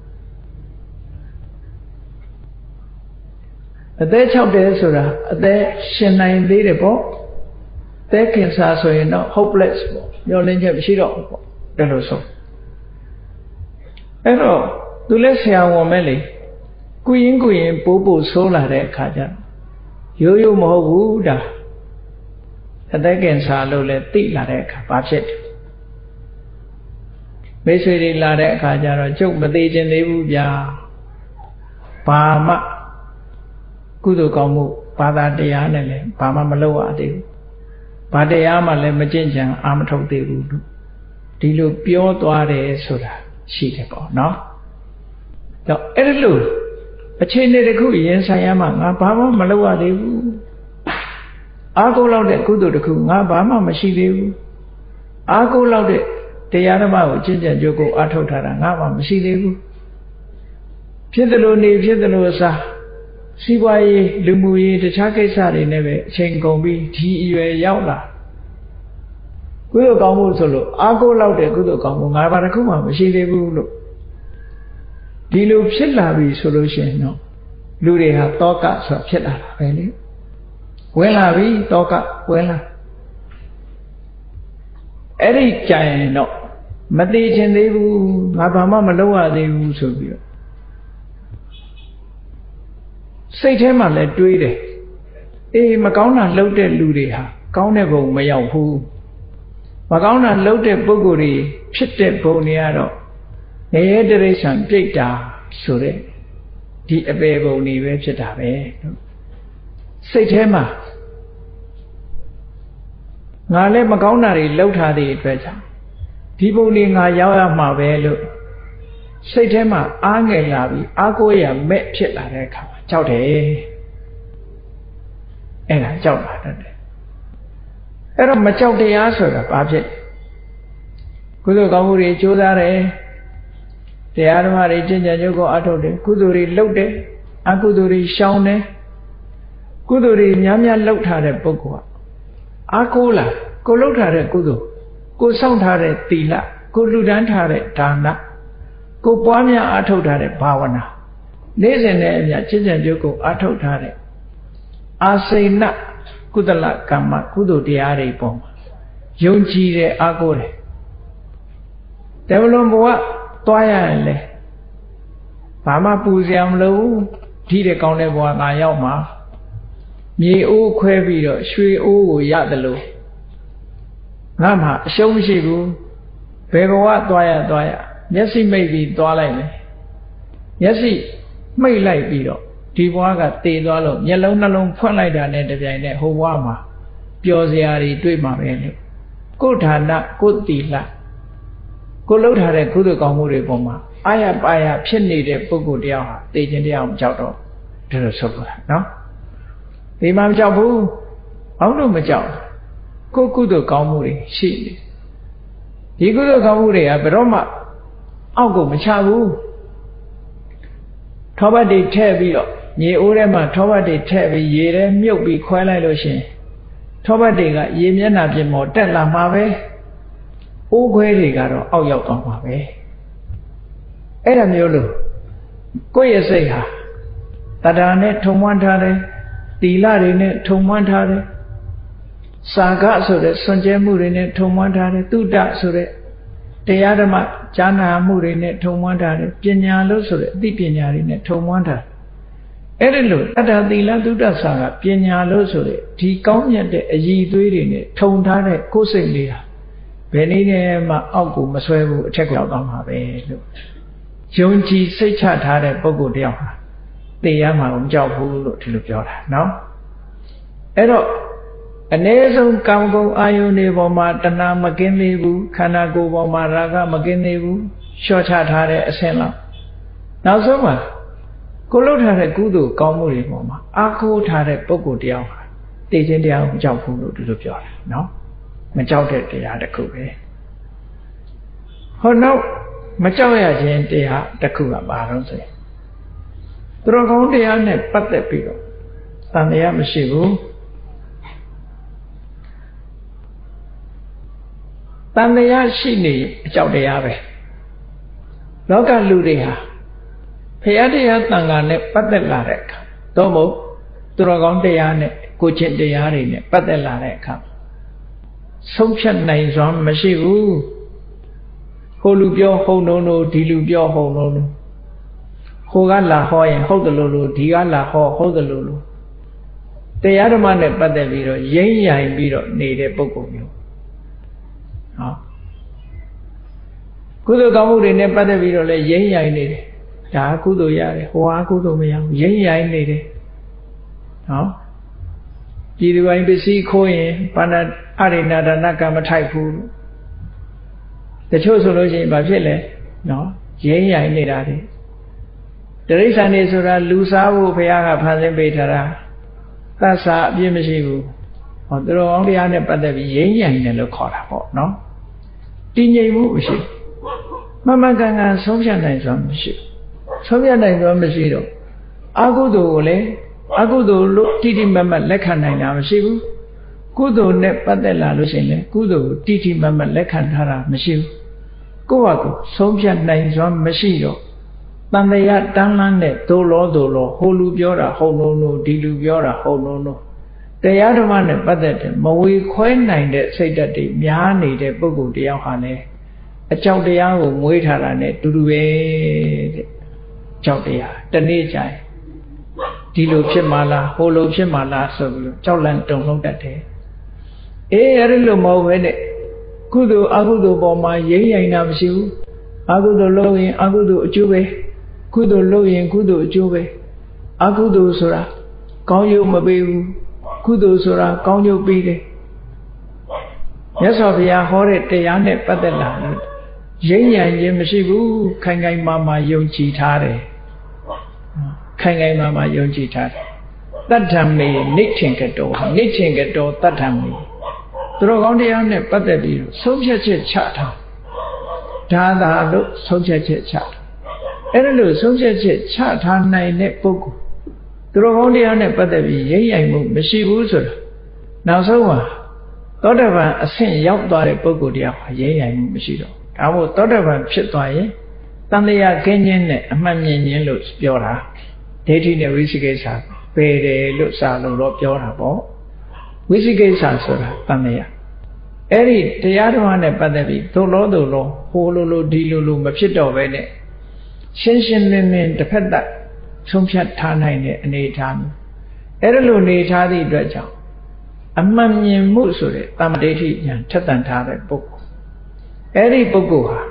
အသက်6တယ်ဆိုတာအသက်ရှင်နိုင်သေးတယ်ပေါ့အသက်ခင်စာဆိုရင်တော့ hopeless ပေါ့မျောလင်းချက်မရှိတော့ဘူးပေါ့ဒါလို့ဆိုအဲ့တော့သူလည်းဆရာဝန်ပဲလေကုရင်ပိုးဆိုးလာတဲ့အခါကျရိုးရိုးမဟုတ်ဘူးဒါအသက်ကင်ဆာလို့လည်းသိလာတဲ့အခါဘာဖြစ်တယ်မိတ်ဆွေတွေလာတဲ့အခါကျတော့ကျုပ်မသေးခြင်းသေးဘူးဗျာဘာမှကုသိုလ်ကောင်းမှုဘာသာတရားနဲ့လည်းဘာမှမလုပ်ရသေးဘူးဘာတရားမှလည်းမကျင့်ကြံအာမထုတ်သေးဘူးလို့ဒီလိုပြောသွားတယ်ဆိုတာရှိတယ်ပေါ့နော်တော့အဲ့ဒါလို့အခြေအနေတစ်ခုရင်ဆိုင်ရမှငါဘာမှမလုပ်ရသေးဘူးအာကိုလောက်တဲ့ကုသိုလ်တစ်ခုငါဘာမှမရှိသေးဘူးအာကိုလောက်တဲ့တရားဓမ္မကိုကျင့်ကြံကြိုးကိုအားထုတ်ထားတာငါမှမရှိသေးဘူးဖြစ်တယ်လို့နေဖြစ်တယ်လို့စားစီးပွားရေးလူမှုရေးတခြားကိစ္စတွေနဲ့ပဲအချိန်ကုန်ပြီးဒီအရွယ်ရောက်လာကုသိုလ်ကောင်းမှုဆိုလို့အာကိုလောက်တဲ့ကုသိုလ်ကောင်းမှုငါဘာတစ်ခုမှမရှိသေးဘူးလို့ဒီလိုဖြစ်လာပြီဆိုလို့ရှိရင်တော့လူတွေဟာတောကဆိုဖြစ်လာတာပဲလေဝင်လာပြီတောကဝင်လာအဲ့ဒီကြရင်တော့မသိချင်သေးဘူးငါဘာမှမလုပ်ရသေးဘူးဆိုပြီးတော့စိတ်ထဲမှာလည်းတွေးတယ်အေးမကောင်းတာလုပ်တဲ့လူတွေဟာကောင်းတဲ့ဘုံမရောက်ဘူးမကောင်းတာလုပ်တဲ့ပုဂ္ဂိုလ်တွေဖြစ်တဲ့ဘုံတွေကတော့နေရတိရိစ္ဆာန်ပြိတ္တာဆိုတဲ့ဒီအပေဘုံတွေပဲဖြစ်တာပဲစိတ်ထဲမှာငါလည်းမကောင်းတာတွေလုပ်ထားတဲ့အတွက်ကြောင့်ဒီဘုံတွေငါရောက်ရမှာပဲလို့စိတ်ထဲမှာအားငယ်လာပြီးအားကိုးရမဲ့ဖြစ်လာတဲ့အခါမှာကြောက်တယ်အဲ့ဒါကြောက်လာတတ်တယ်အဲ့တော့မကြောက်တရားဆိုတာဘာဖြစ်ကုသိုလ်ကောင်းမှုတွေကြိုးစားတယ်တရားဓမ္မတွေကျင့်ကြံကြုတ်ကိုအထုတ်တယ်ကုသိုလ်တွေလုပ်တယ်အကုသိုလ်တွေရှောင်တယ်ကုသိုလ်တွေများများလုပ်ထားတဲ့ပုဂ္ဂိုလ်ကအားကိုးလာကိုလုပ်ထားတဲ့ကုသိုလ်ကိုစောင့်ထားတဲ့သီလကိုလှူဒန်းထားတဲ့ဒါနကိုပွားများအားထုတ်ထားတဲ့ဘာဝနာနေ့စဉ်နဲ့အမျှကျင့်ကြံကြုတ်ကိုအားထုတ်ထားတဲ့အာစိဏကုသလကမ္မကုသိုလ်တရားတွေပေါ်မှာယုံကြည်တဲ့အားကိုးတယ်တဘလုံးဘဝသွားရရင်လေဘာမှပူစရာမလိုဘူးဒီတဲ့ကောင်းတဲ့ဘဝငါရောက်မှာမြေအိုးခွဲပြီးတော့ရွှေအိုးကိုရတယ်လို့ငါမှအရှုံးမရှိဘူးဘယ်ဘဝသွားရမျက်စိမိတ်ပြီးသွားလိုက်မယ်မျက်စိမိတ်လိုက်ပြီးတော့ဒီဘဝကတည်သွားလို့မျက်လုံးနှလုံးဖွင့်လိုက်တာနဲ့တပြိုင်နက်ဟိုဘဝမှာပျော်စရာတွေတွေ့မှာပဲလို့ကိုယ်ဌာနကိုယ်တီလကိုလှုပ်ထားတဲ့ကုသိုလ်ကောင်းမှုတွေပေါ်မှာအာရပါရဖြစ်နေတဲ့ပုဂ္ဂိုလ်တယောက်ဟာသိခြင်းတရားမကြောက်တော့ဒါလို့ဆိုလိုတာနော်ဒီမှာမကြောက်ဘူးဘာလို့မကြောက်ကိုယ်ကုသိုလ်ကောင်းမှုတွေရှိနေဒီကုသိုလ်ကောင်းမှုတွေကဘယ်တော့မှအောက်ကိုမချဘူးထောပတ်တွေထည့်ပြီးတော့မြေအိုးထဲမှာထောပတ်တွေထည့်ပြီးရေထဲမြုပ်ပြီးခွဲလိုက်လို့ရှိရင်ထောပတ်တွေကရေမျက်နှာပြင်ပေါ်တက်လာမှာပဲအိုးခွဲတွေကတော့အောက်ရောက်သွားမှာပဲအဲ့ဒါမျိုးလို့ကိုယ့်ရဲ့စိတ်ဟာတရားနဲ့ထုံမွမ်းထားတယ်သီလတွေနဲ့ထုံမွမ်းထားတယ်စာကဆိုတဲ့စွန့်ကြဲမှုတွေနဲ့ထုံမွမ်းထားတယ်တုဒ္ဒဆိုတဲ့တရားဓမ္မကြားနာမှုတွေနဲ့ထုံမွမ်းထားတယ်ပညာလို့ဆိုတဲ့အသိပညာတွေနဲ့ထုံမွမ်းထားအဲ့ဒီလိုအတ္တသီလတုဒ္ဒစာကပညာလို့ဆိုတဲ့ဒီကောင်းမြတ်တဲ့အရည်အသွေးတွေနဲ့ထုံထားတဲ့ကိုယ်စိတ်လေးဟာဘယ်နည်းနဲ့မှအောက်ကိုမဆွဲဘူးအထက်ကိုရောက်သွားမှာပဲလို့ယုံကြည်စိတ်ချထားတဲ့ပုဂ္ဂိုလ်တယောက်ဟာသိရမှာမကြောက်ဘူးလို့ဒီလိုပြောတာနော်အဲ့တော့အ ਨੇ ဆုံးကာမဂုဏ်အာယုန်တွေပေါ်မှာတဏှာမကင်းသေးဘူးခန္ဓာကိုယ်ပေါ်မှာရာဂမကင်းသေးဘူးလျှော့ချထားတဲ့အဆင့်လောက်နောက်ဆုံးမှာကိုလှုပ်ထားတဲ့ကုသိုလ်ကောင်းမှုတွေပေါ်မှာအားကိုးထားတဲ့ပုဂ္ဂိုလ်တယောက်ဟာသိခြင်းတရားကိုမကြောက်ဘူးလို့ဒီလိုပြောတာနော်မကြောက်တဲ့တရားတစ်ခုပဲဟောနောက်မကြောက်ရခြင်းတရားတစ်ခုကဘာလို့ဆိုရင်သူတော်ကောင်းတရားနဲ့ပတ်သက်ပြီးတော့သံတရားမရှိဘူးတန်တရားရှိနေအကြောက်တရားပဲလောကလူတွေဟာဖရာတရားတန်ခါနဲ့ပတ်သက်လာတဲ့အခါတော့မဟုတ်သူတော်ကောင်းတရားနဲ့ကိုချင်းတရားတွေနဲ့ပတ်သက်လာတဲ့အခါဆုံးဖြတ်နိုင်စွာမရှိဘူးဟိုလူပြောဟုတ်လို့ဒီလူပြောဟုတ်လို့ဟိုကလာဟောရင်ဟုတ်တယ်လို့ဒီကလာဟောဟုတ်တယ်လို့တရားဓမ္မနဲ့ပတ်သက်ပြီးတော့ရိမ့်ရိုင်ပြီးတော့နေတဲ့ပုဂ္ဂိုလ်မျိုးဟောကုသိုလ်ကောင်းမှုတွေနဲ့ပတ်သက်ပြီးတော့လည်းရိမ့်ရိုင်နေတယ်ဒါကုသိုလ်ရတယ်ဟိုဟာကုသိုလ်မရဘူးရိမ့်ရိုင်နေတယ်ဟောပြည်သူပိုင်းပစ္စည်းခိုးရင်ဘာနာအရိဏဒါနကမထိုက်ဘူးတချို့ဆိုလို့ရှိရင်ဘာဖြစ်လဲနော်ရိမ့်ရိုင်နေတာတွေတိရစ္ဆာန်တွေဆိုတာလူစားဖို့ဘုရားကဖန်ဆင်းပေးထားတာသတ်စာအပြည့်မရှိဘူးဟောသူတော်ကောင်းတရားနဲ့ပတ်သက်ပြီးရိမ့်ရိုင်တယ်လို့ခေါ်တာပေါ့နော်တည်ငြိမ်မှုမရှိမမကန်ကန်ဆုံးဖြတ်နိုင်စွာမရှိဆုံးဖြတ်နိုင်စွာမရှိတော့အကုသိုလ်ကိုလည်းအကုသိုလ်လို့တိတိမတ်မတ်လက်ခံနိုင်တာမရှိဘူးကုသိုလ်နဲ့ပတ်သက်လာလို့ရှိရင်လည်းကုသိုလ်ကိုတိတိမတ်မတ်လက်ခံထားတာမရှိဘူးကိုယ့်ဟာကိုယ်ဆုံးဖြတ်နိုင်စွာမရှိတော့တန်တရားတန်းလန်းတဲ့ဒိုလောဟိုလူပြောတာဟုတ်လို့ဒီလူပြောတာဟုတ်လို့တရားဓမ္မနဲ့ပတ်သက်တဲ့မဝေခွဲနိုင်တဲ့စိတ်ဓာတ်တွေများနေတဲ့ပုဂ္ဂိုလ်တယောက်ဟာလည်းအကြောက်တရားကိုမွေးထားတာနဲ့တူတူပဲတဲ့ကြောက်တရားတနေ့ကျရင်ဒီလိုဖြစ်မှလားဟိုလိုဖြစ်မှလားဆိုပြီးကြောက်လန့်တုန်လှုပ်တတ်တယ်အေးအဲ့ဒီလိုမဟုတ်ပဲနဲ့ကုသိုလ်အကုသိုလ်ပေါ်မှာရိမ့်ရိုင်တာမရှိဘူးအကုသိုလ်လုပ်ရင်အကုသိုလ်အကျိုးပဲကုသိုလ်လုပ်ရင်ကုသိုလ်အကျိုးပဲအကုသိုလ်ဆိုတာကောင်းကျိုးမပေးဘူးကုသိုလ်ဆိုတာကောင်းကျိုးပေးတယ်မြတ်စွာဘုရားဟောတဲ့တရားနဲ့ပတ်သက်လာလို့ Giấy nhà dân mà sĩ vũ khai ngay mà dùng chỉ thá đấy. Khai ngay mà dùng chỉ thá đấy. Tất thầm mì nít trên cái đồ tất thầm mì. Tôi nói con đi ăn này bắt đầu đi sống chết chạ thằng. Đa lúc sống chết chạ thằng. Ấy là lúc sống chết chạ thằng này nè bố cụ. Tôi nói con đi ăn này bắt đầu đi giấy nhà mù mà sĩ vũ rồi. Nào sao mà tốt là bạn xin giáo tòa để bố cụ đi học giấy nhà mù mà sĩ đâu. Đó bộ tốt là bạnဖြစ်သွားရင်တန်တရားကင်းခြင်းနဲ့အမှန်မြင်ခြင်းလို့ပြောတာဒိဋ္ဌိနဲ့ဝိသိကိစ္စပယ်တယ်လို့စာလို့တော့ပြောတာပေါ့ဝိသိကိစ္စဆိုတာတန်တရားအဲ့ဒီတရားဓမ္မနဲ့ပတ်သက်ပြီးသို့လို့ဟိုလိုဒီလိုမဖြစ်တော့ပဲနဲ့ရှင်းလင်းတစ်ဖက်သက်ဆုံးဖြတ်ထားနိုင်တဲ့အနေအထားမျိုးအဲ့ဒါလိုနေထားသည့်အတွက်ကြောင့်အမှန်မြင်မှုဆိုတဲ့တမ္မဒိဋ္ဌိဉာဏ်ထက်သန်ထားတဲ့ပုဂ္ဂိုလ်အဲ့ဒီပုဂ္ဂိုလ်ဟာ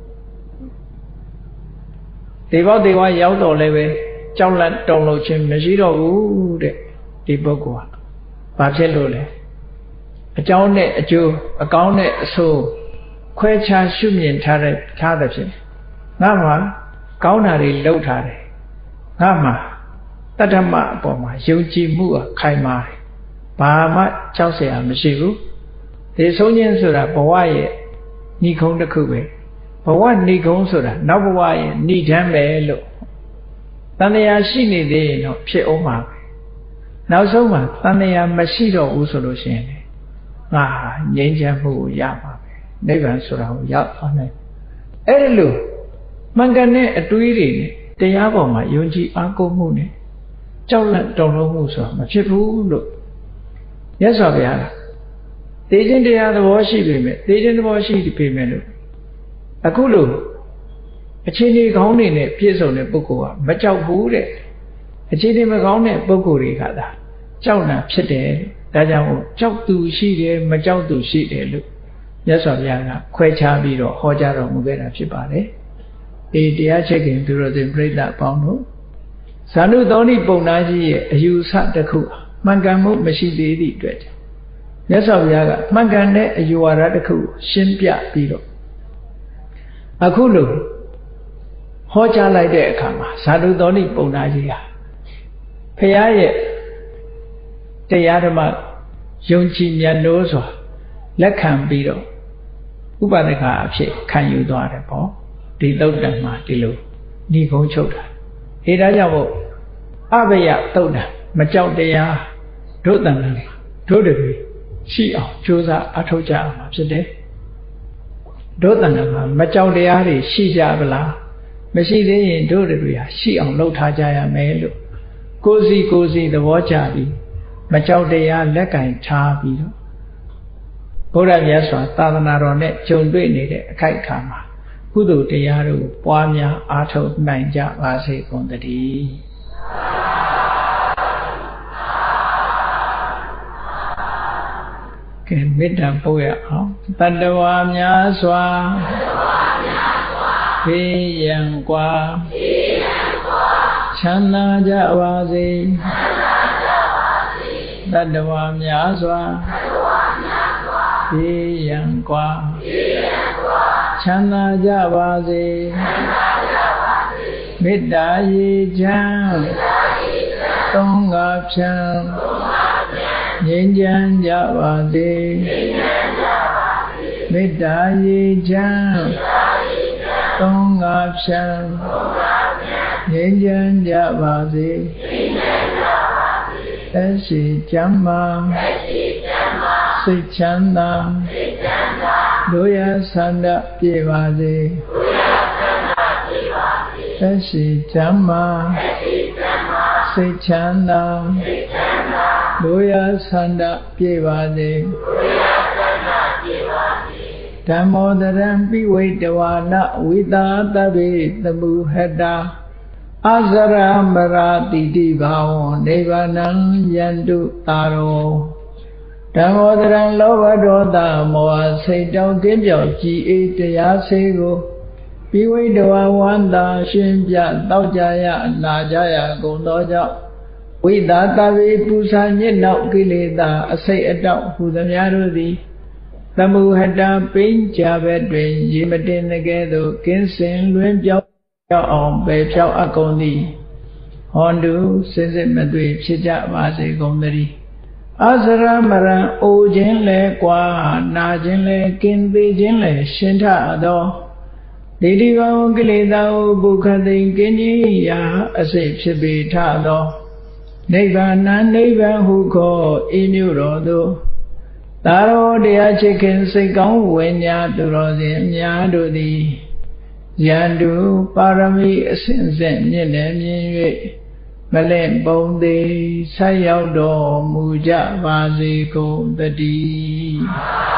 ဒီဘောဒီဝါရောက်တော့လည်းပဲကြောက်လန့်တုန်လှုပ်ခြင်းမရှိတော့ဘူးတဲ့ဒီပုဂ္ဂိုလ်ဟာဘာဖြစ်လို့လဲအကြောင်းနဲ့အကျိုးအကောင်းနဲ့အဆိုးခွဲခြားရှုမြင်ထားတဲ့ဖြစ်ငါမှာကောင်းတာတွေလုပ်ထားတယ်ငါမှာတတ္တမအပေါ်မှာယုံကြည်မှုခိုင်မာတယ်ဘာမှကြောက်เสียမရှိဘူးဒီဆုံးခြင်းဆိုတာဘဝရဲ့ဏိခုံးတစ်ခုပဲဘဝဏိခုံးဆိုတာနောက်ဘဝရဲ့ဏိဓမ်းပဲလို့တန်တရားရှိနေသေးရင်တော့ဖြစ်အောင်ပါပဲနောက်ဆုံးမှာတန်တရားမရှိတော့ဘူးဆိုလို့ရှိရင်ငါငြိမ်းချမ်းမှုကိုရပါပဲနိဗ္ဗာန်ဆိုတာကိုရောက်သွားနိုင်အဲ့ဒါလို့မှန်ကန်တဲ့အတွေးတွေနဲ့တရားပေါ်မှာယုံကြည်အားကိုးမှုနဲ့ကြောက်လန့်တုန်လှုပ်မှုဆိုတာမဖြစ်ဘူးလို့မြတ်စွာဘုရားသိခြင်းတရားသဘောရှိပေမဲ့သိခြင်းသဘောရှိပေမဲ့လို့အခုလို့အခြေအနေကောင်းတွေနဲ့ပြည့်စုံတဲ့ပုဂ္ဂိုလ်ကမကြောက်ဘူးတဲ့အခြေအနေမကောင်းတဲ့ပုဂ္ဂိုလ်တွေကသာကြောက်တာဖြစ်တယ်ဒါကြောင့်ကြောက်သူရှိတယ်မကြောက်သူရှိတယ်လို့မြတ်စွာဘုရားကခွဲခြားပြီးတော့ဟောကြားတော်မူခဲ့တာဖြစ်ပါတယ်ဒီတရားချက်ခင်သူတော်စင်ပြိဿအပေါင်းတို့ဇာနုသောဏိပုံနာကြီးရဲ့အယူဆတစ်ခုမှန်ကန်မှုမရှိသေးသည့်အတွက်မြတ်စွာဘုရားကမှန်ကန်တဲ့အယူဝါဒတစ်ခုရှင်းပြပြီးတော့အခုလို့ဟောကြားလိုက်တဲ့အခါမှာဇာတုသောဏိပုံနာကြီးဟာဘုရားရဲ့တရားဓမ္မယုံကြည်မြတ်လို့ဆိုလက်ခံပြီးတော့ဥပဒကအဖြစ်ခံယူသွားတယ်ပေါ့ဒီသုတ်တံမှာဒီလိုဏိကုံးချုပ်တာဒါကြောင့်မို့အဘယသုတ်တံမကြောက်တရားတို့တန်တယ်တို့တည်းရှိအောင်ကြိုးစားအထောက်ကြအောင်ဖြစ်တယ်တို့တန်တယ်မှာမကြောက်တရားတွေရှိကြဗလားမရှိသေးရင်တို့တွေဟာရှိအောင်လုပ်ထားကြရမယ်လို့ကိုယ်စီသဘောကျပြီးမကြောက်တရားလက်ကင်ထားပြီးတော့ဘုရားမြတ်စွာသာသနာတော်နဲ့ဂျုံတွေ့နေတဲ့အခိုက်အခါမှာကုသိုလ်တရားတို့ပွားများအားထုတ်နိုင်ကြပါစေကုန်သတည်းကဲမေတ္တာပို့ရအောင်တတ္တဝါများစွာဘေးရန်ကွာချမ်းသာကြပါစေတတ္တဝါများစွာဘေးရန်ကွာချမ်းသာကြပါစေမေတ္တာရေချမ်းသုံးငါဖြံငြိမ်းချမ်းကြပါစေမေတ္တာရေချမ်းသုံးငါဖြံငြိမ်းချမ်းကြပါစေသက်ရှိကျမ်းမာစိတ်ချမ်းသာတို့ရဆန္ဒပြေပါစေသက်ရှိကျမ်းမာစိတ်ချမ်းသာတို့ရဆန္ဒပြေပါစေဓမ္မောတရံပိဝိတဝါနဝိသာတဗ္ဗေသမှုဟတာအဇရမရာတိတိဘာဝံနိဗ္ဗာနံယန္တုတာရောဓမ္မောတရံလောဘဒေါသမောဟစိတ်တောင်းကင်းပြောက်ကြည်အေးတရားစေကိုပိဝိတဝါဝန္တာရှင်းပြတောက်ကြရနာကြရကုန်သောကြောင့်ဝိသာတဗ္ဗေပူဇာညစ်နောက်ကိလေသာအစိတ်အတောက်ဟူသမျှတို့သည် Tamu hata pin cha ve truyền Yi ma tin ke tu kiến sinh luyếnပြောအောင်ပဲဖြောက်အပ်ကုန်သည်ဟွန်တုစစ်စစ်မတွေ့ဖြစ်ကြပါစေကုန်သတည်းအစရမရံအိုခြင်းလဲကွာနာခြင်းလဲကင်းသေးခြင်းလဲရှင်ထသောဒိဋ္ဌိဘောကိလေသာဘုခသိကင်းကြီးရာအစိတ်ဖြစ်ပေထသောနိဗ္ဗာန်နိဗ္ဗာန်ဟုခေါ်ဤမျိုးတော်သို့သာရောတရားချစ်ခင်စိတ်ကောင်းဝိညာသူတော်စင်များတို့သည်ယန္တုပါရမီအစဉ်စဉ်မြင့်လည်းမြင်၍မလဲ့ပုံသေးဆက်ရောက်တော်မူကြပါစေကုန်သတည်း